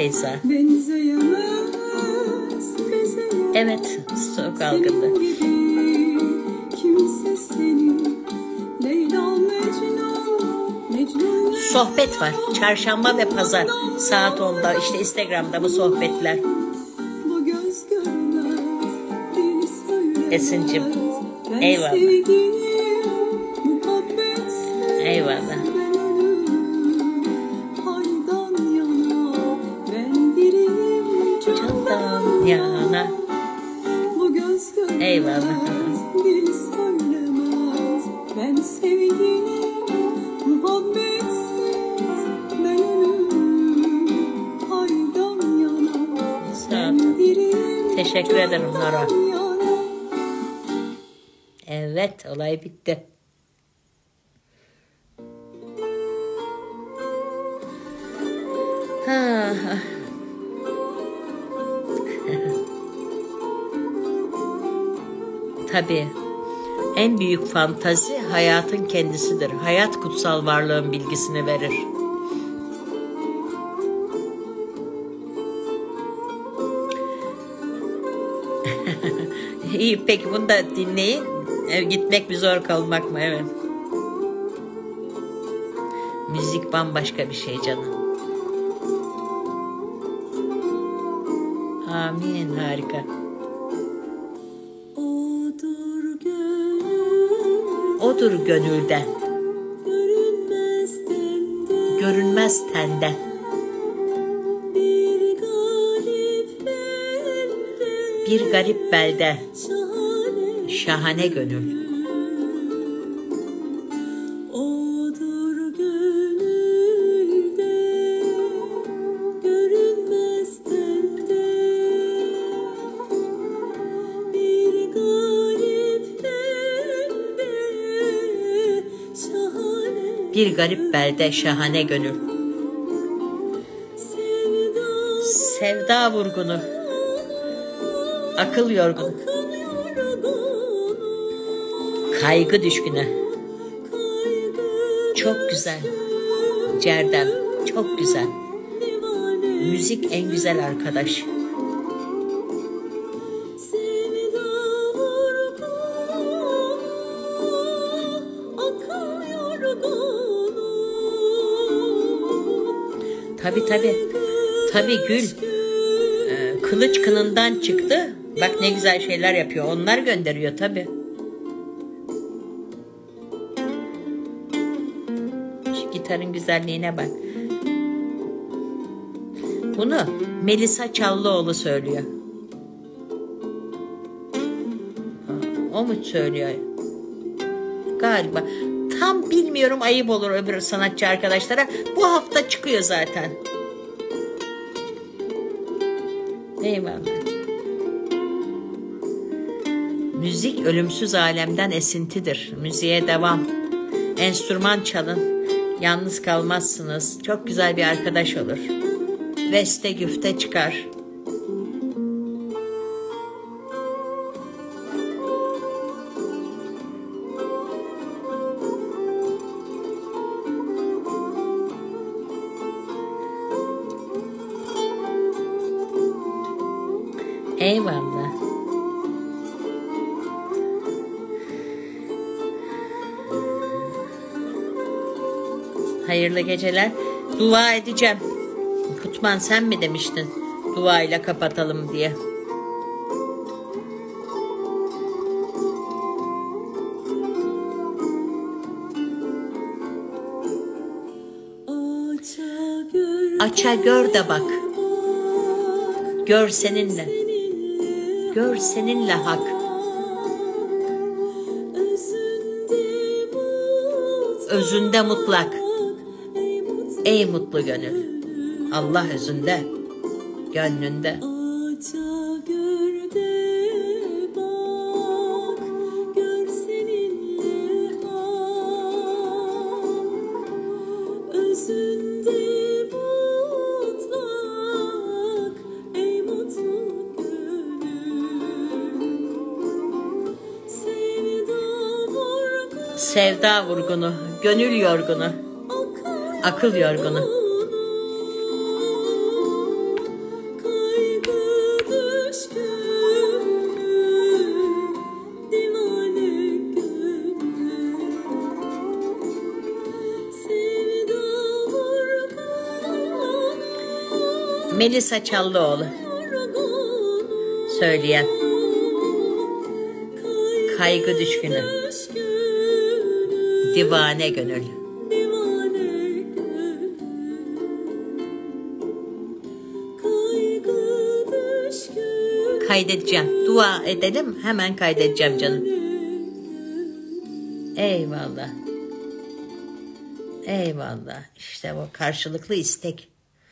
Feyza. Evet, soğuk algınlığı. Sohbet var. Çarşamba ve pazar saat 10'da işte Instagram'da bu sohbetler. Esin'cim eyvallah. Eyvallah. Candan yana. Eyvallah. Ben sevgilim muhabbetsiz ben ölüm haydan yana. Sağ ol. Teşekkür ederim Nora. Evet, olay bitti. Ha. Tabii. En büyük fantazi hayatın kendisidir. Hayat kutsal varlığın bilgisini verir. İyi, peki bunu da dinleyin. Gitmek mi zor kalmak mı? Evet. Müzik bambaşka bir şey canım. Amin, harika. Odur gönülde, görünmez tende, bir garip belde, şahane gönül. Bir garip belde şahane gönül. Sevda vurgunu, akıl yorgunu, kaygı düşkünü. Çok güzel, Cerdem, çok güzel. Müzik en güzel arkadaş. Tabii Gül. Kılıç kınından çıktı. Bak ne güzel şeyler yapıyor. Onlar gönderiyor tabii. Şu gitarın güzelliğine bak. Bunu Melisa Çallıoğlu söylüyor. O mu söylüyor? Galiba. Tam bilmiyorum, ayıp olur öbür sanatçı arkadaşlara. Bu hafta çıkıyor zaten. Eyvallah. Müzik ölümsüz alemden esintidir. Müziğe devam. Enstrüman çalın. Yalnız kalmazsınız. Çok güzel bir arkadaş olur. Beste güfte çıkar. Eyvallah. Hayırlı geceler. Dua edeceğim. Kutman sen mi demiştin? Duayla kapatalım diye. Aça gör de bak. Gör seninle. Gör seninle hak. Özünde mutlak. Ey mutlu gönül. Allah özünde, gönlünde. Sevda vurgunu, gönül yorgunu, akıl yorgunu. Melisa Çallıoğlu söyleyen. Kaygı düşkünü, divane gönül. Kaydedeceğim. Dua edelim, hemen kaydedeceğim canım. Eyvallah. Eyvallah. İşte o karşılıklı istek.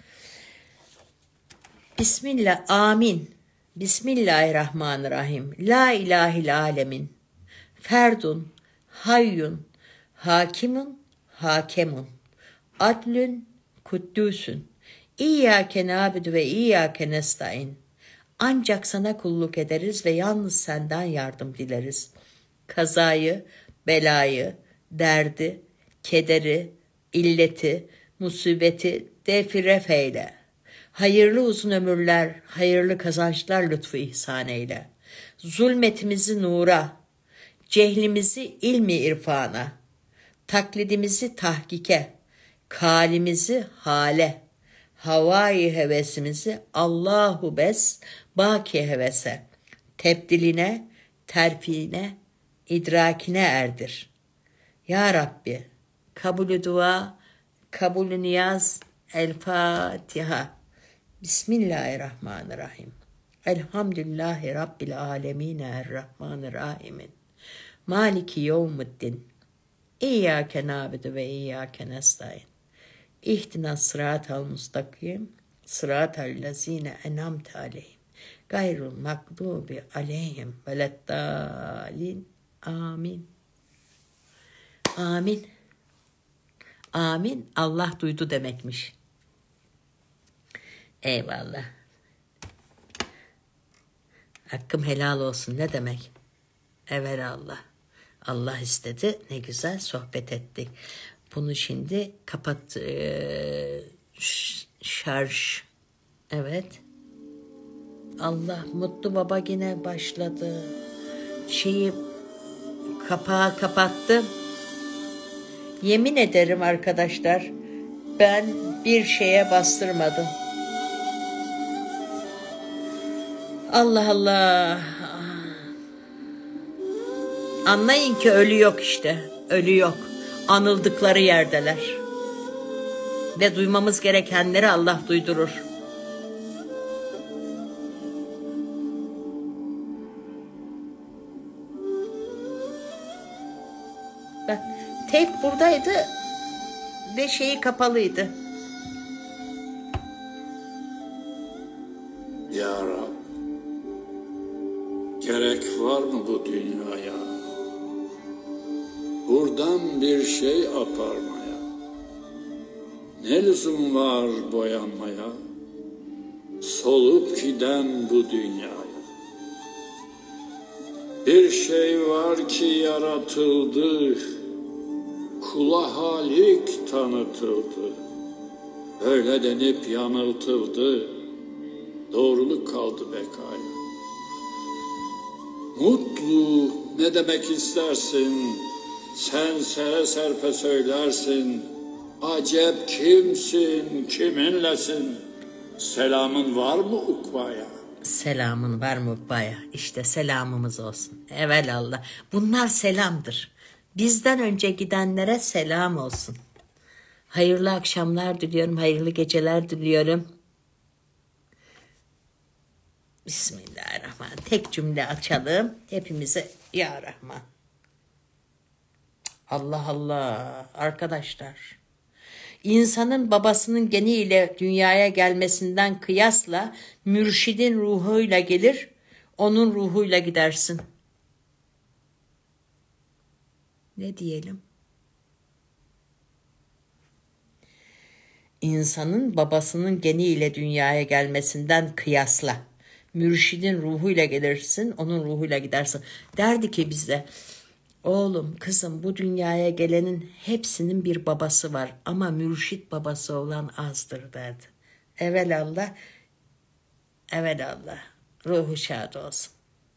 Bismillah, amin. Bismillahirrahmanirrahim. La ilahil alemin. Ferdun, hayyun, hakimun, hakemun. Adlün, kuddüsün. İyyâke nâbidu ve iyyâke nestaîn. Ancak sana kulluk ederiz ve yalnız senden yardım dileriz. Kazayı, belayı, derdi, kederi, illeti, musibeti defiref eyle. Hayırlı uzun ömürler, hayırlı kazançlar lütfu ihsan eyle. Zulmetimizi nura, cehlimizi ilmi irfana, taklidimizi tahkike, kalimizi hale, havai hevesimizi Allahu bes, baki hevese, tebdiline, terfine, idrakine erdir. Ya Rabbi, kabulü dua, kabulü niyaz, El Fatiha. Bismillahirrahmanirrahim. Elhamdülillahi Rabbil alemin errahmanirrahim. Maliki yevmuddin. İyyâke nâbidu ve iyyâke nestaîn. İhdinas sıratal mustakim. Sıratal lezîne en'amte aleyhim. Gayrul mağdubi aleyhim veleddâlin. Amin. Amin. Amin. Allah duydu demekmiş. Eyvallah. Hakkım helal olsun ne demek? Evelallah. Allah istedi. Ne güzel sohbet ettik. Bunu şimdi kapat. Şarj. Evet. Allah, Mutlu Baba yine başladı. Kapağı kapattım. Yemin ederim arkadaşlar, ben bir şeye bastırmadım. Allah Allah. Anlayın ki ölü yok işte. Ölü yok. Anıldıkları yerdeler. Ve duymamız gerekenleri Allah duydurur. Bak, teyp buradaydı ve şeyi kapalıydı. Ya Rab, gerek var mı bu dünyaya? Buradan bir şey aparmaya. Ne lüzum var boyanmaya? Solup giden bu dünyaya. Bir şey var ki yaratıldı, kula halik tanıtıldı. Öyle denip yanıltıldı, doğruluk kaldı bekaya. Mutlu ne demek istersin, sen sere serpe söylersin. Acep kimsin, kiminlesin, selamın var mı ukbaya? Selamın var mı ukbaya? İşte selamımız olsun. Evelallah. Bunlar selamdır. Bizden önce gidenlere selam olsun. Hayırlı akşamlar diliyorum, hayırlı geceler diliyorum. Bismillahirrahmanirrahim. Tek cümle açalım. Hepimize Ya Rahman. Allah Allah. Arkadaşlar. İnsanın babasının geniyle dünyaya gelmesinden kıyasla mürşidin ruhuyla gelir, onun ruhuyla gidersin. Ne diyelim? İnsanın babasının geniyle dünyaya gelmesinden kıyasla mürşidin ruhuyla gelirsin, onun ruhuyla gidersin. Derdi ki bize, oğlum, kızım, bu dünyaya gelenin hepsinin bir babası var ama mürşit babası olan azdır derdi. Evelallah, evelallah, ruhu şad olsun.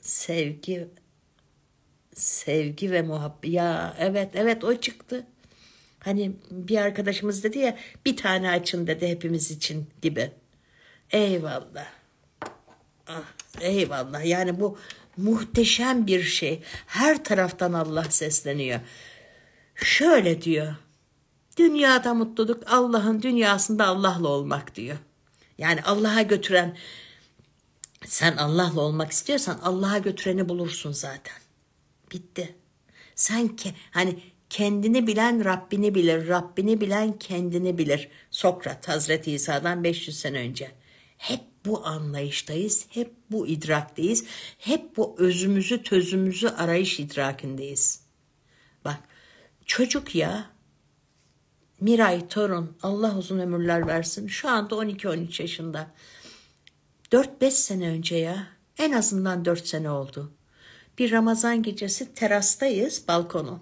Sevgi ve muhabbet. Ya evet o çıktı. Hani bir arkadaşımız dedi ya, bir tane açın dedi hepimiz için gibi. Eyvallah. Ah, eyvallah. Yani bu muhteşem bir şey. Her taraftan Allah sesleniyor. Şöyle diyor. Dünyada mutluluk Allah'ın dünyasında Allah'la olmak diyor. Yani Allah'a götüren, sen Allah'la olmak istiyorsan Allah'a götüreni bulursun zaten. Bitti. Sen hani kendini bilen Rabbini bilir, Rabbini bilen kendini bilir. Sokrat, Hazreti İsa'dan 500 sene önce. Hep bu anlayıştayız, hep bu idrakteyiz, hep bu özümüzü, tözümüzü arayış idrakindeyiz. Bak, çocuk ya, Miray torun, Allah uzun ömürler versin, şu anda 12-13 yaşında. 4-5 sene önce ya, en azından 4 sene oldu. Bir Ramazan gecesi terastayız, balkonu.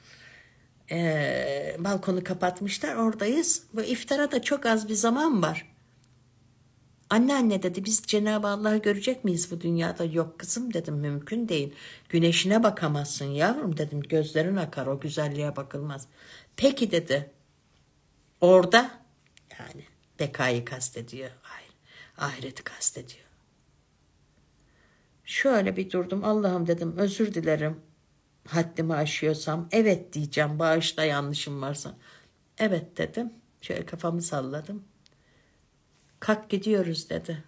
Balkonu kapatmışlar, oradayız. Bu iftara da çok az bir zaman var. Anne dedi, biz Cenab-ı Allah'ı görecek miyiz bu dünyada? Yok kızım dedim, mümkün değil. Güneşine bakamazsın yavrum dedim, gözlerin akar, o güzelliğe bakılmaz. Peki dedi, orada yani bekayı kastediyor, ahireti kastediyor. Şöyle bir durdum, Allah'ım dedim, özür dilerim haddimi aşıyorsam, evet diyeceğim, bağışla yanlışım varsa. Evet dedim, şöyle kafamı salladım. Kalk gidiyoruz dedi.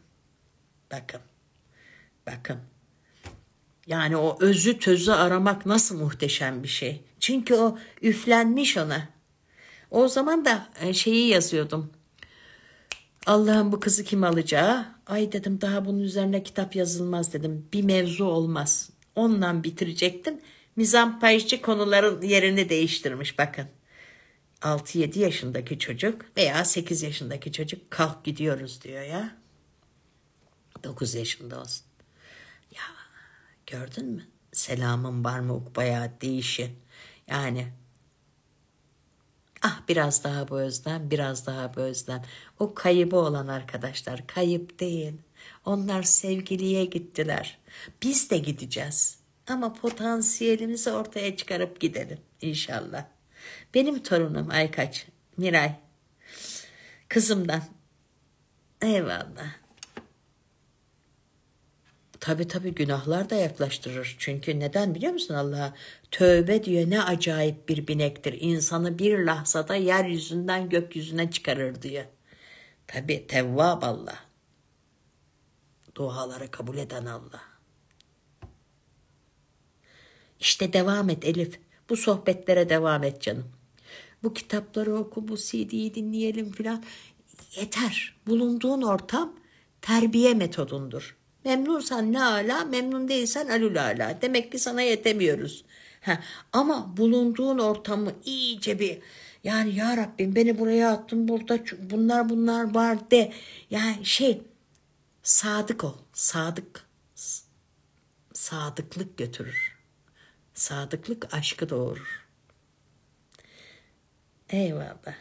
Bakın. Yani o özü tözü aramak nasıl muhteşem bir şey. Çünkü o üflenmiş ona. O zaman da şeyi yazıyordum. Allah'ım bu kızı kim alacağı? Ay dedim, daha bunun üzerine kitap yazılmaz dedim. Bir mevzu olmaz. Ondan bitirecektim. Mizampajcı konuların yerini değiştirmiş bakın. 6-7 yaşındaki çocuk veya 8 yaşındaki çocuk kalk gidiyoruz diyor ya. 9 yaşında olsun. Ya gördün mü? Selamın var mı ukbaya değişi. Yani biraz daha bu özlem, biraz daha bu özlem. O kaybı olan arkadaşlar kayıp değil. Onlar sevgiliye gittiler. Biz de gideceğiz. Ama potansiyelimizi ortaya çıkarıp gidelim inşallah. Benim torunum Aykaç, Miray. Kızımdan. Eyvallah. Tabii günahlar da yaklaştırır. Çünkü neden biliyor musun Allah'a? Tövbe diyor, ne acayip bir binektir. İnsanı bir lahzada yeryüzünden gökyüzüne çıkarır diyor. Tabii Tevvab Allah. Duaları kabul eden Allah. İşte devam et Elif. Bu sohbetlere devam et canım. Bu kitapları oku, bu CD'yi dinleyelim filan. Yeter. Bulunduğun ortam terbiye metodundur. Memnunsan ne ala, memnun değilsen alülala. Demek ki sana yetemiyoruz. Ama bulunduğun ortamı iyice bir, yani ya Rabbim beni buraya attın, burada bunlar var de. Yani sadık ol. Sadıklık götürür. Sadıklık aşkı doğurur. Eyvallah.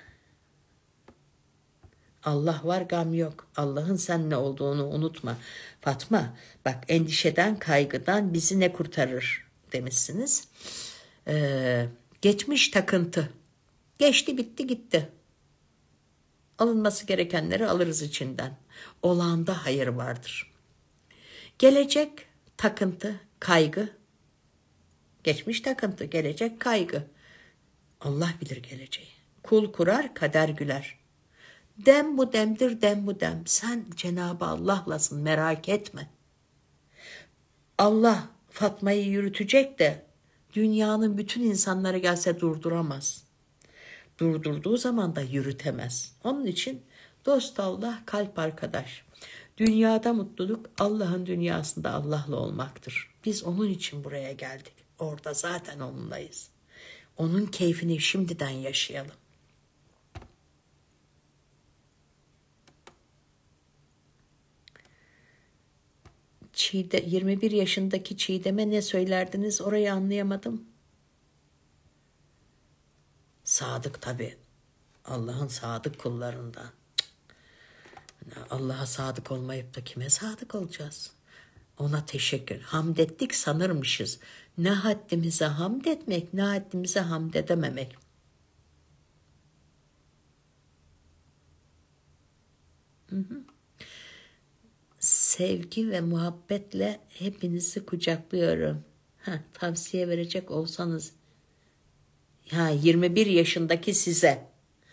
Allah var, gam yok. Allah'ın sen ne olduğunu unutma. Fatma, bak, endişeden, kaygıdan bizi ne kurtarır demişsiniz. Geçmiş takıntı. Geçti, bitti, gitti. Alınması gerekenleri alırız içinden. Olağanda hayır vardır. Gelecek takıntı, kaygı. Geçmiş takıntı, gelecek kaygı. Allah bilir geleceği. Kul kurar, kader güler. Dem bu demdir, dem bu dem. Sen Cenab-ı Allah'lasın, merak etme. Allah Fatma'yı yürütecek de dünyanın bütün insanları gelse durduramaz. Durdurduğu zaman da yürütemez. Onun için dost Allah, kalp arkadaş. Dünyada mutluluk Allah'ın dünyasında Allah'la olmaktır. Biz onun için buraya geldik. Orada zaten onunlayız. Onun keyfini şimdiden yaşayalım. Çiğde, 21 yaşındaki Çiğdem'e ne söylerdiniz, orayı anlayamadım. Sadık tabii. Allah'ın sadık kullarından. Allah'a sadık olmayıp da kime sadık olacağız? Ona teşekkür. Hamd ettik sanırmışız. Ne haddimize hamd etmek, ne haddimize hamd edememek. Sevgi ve muhabbetle hepinizi kucaklıyorum. Tavsiye verecek olsanız. 21 yaşındaki size.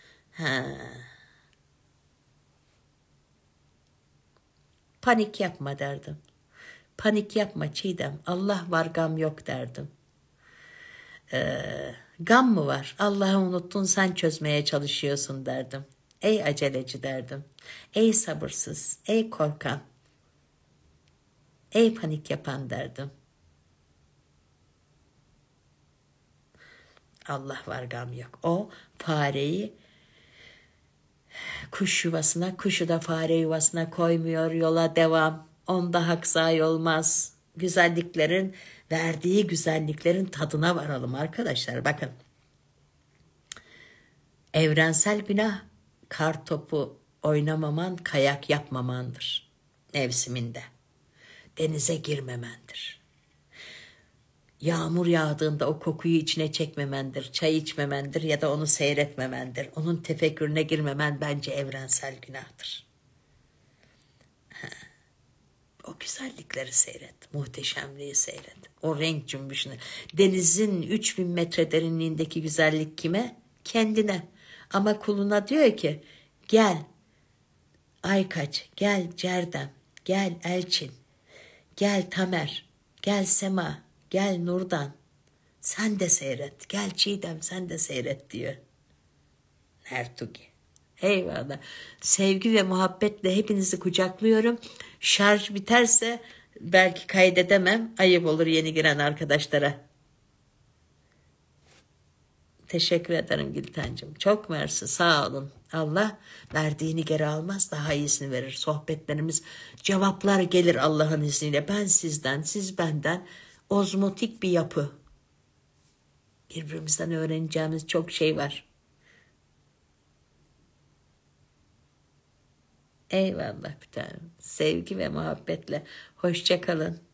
Panik yapma derdim. Panik yapma Çiğdem. Allah var, gam yok derdim. Gam mı var? Allah'ı unuttun, sen çözmeye çalışıyorsun derdim. Ey aceleci derdim. Ey sabırsız, ey korkan, ey panik yapan derdim. Allah var, gam yok. O fareyi kuş yuvasına, kuşu da fare yuvasına koymuyor. Yola devam. Onda hak sahi olmaz. Güzelliklerin, verdiği güzelliklerin tadına varalım arkadaşlar. Bakın. Evrensel günah, kar topu oynamaman, kayak yapmamandır. Mevsiminde. Denize girmemendir. Yağmur yağdığında o kokuyu içine çekmemendir. Çay içmemendir ya da onu seyretmemendir. Onun tefekkürüne girmemen bence evrensel günahtır. O güzellikleri seyret. Muhteşemliği seyret. O renk cümbüşünü. Denizin 3000 metre derinliğindeki güzellik kime? Kendine. Ama kuluna diyor ki gel Aykaç, gel Cerdem, gel Elçin, gel Tamer, gel Sema, gel Nurdan. Sen de seyret. Gel Çiğdem, sen de seyret diyor. Ertuğrul. Eyvallah. Sevgi ve muhabbetle hepinizi kucaklıyorum. Şarj biterse belki kaydedemem. Ayıp olur yeni giren arkadaşlara. Teşekkür ederim Gültencim. Çok mersi, sağ olun. Allah verdiğini geri almaz, daha iyisini verir. Sohbetlerimiz, cevaplar gelir Allah'ın izniyle. Ben sizden, siz benden. Ozmotik bir yapı. Birbirimizden öğreneceğimiz çok şey var. Eyvallah bir tanem. Sevgi ve muhabbetle. Hoşça kalın.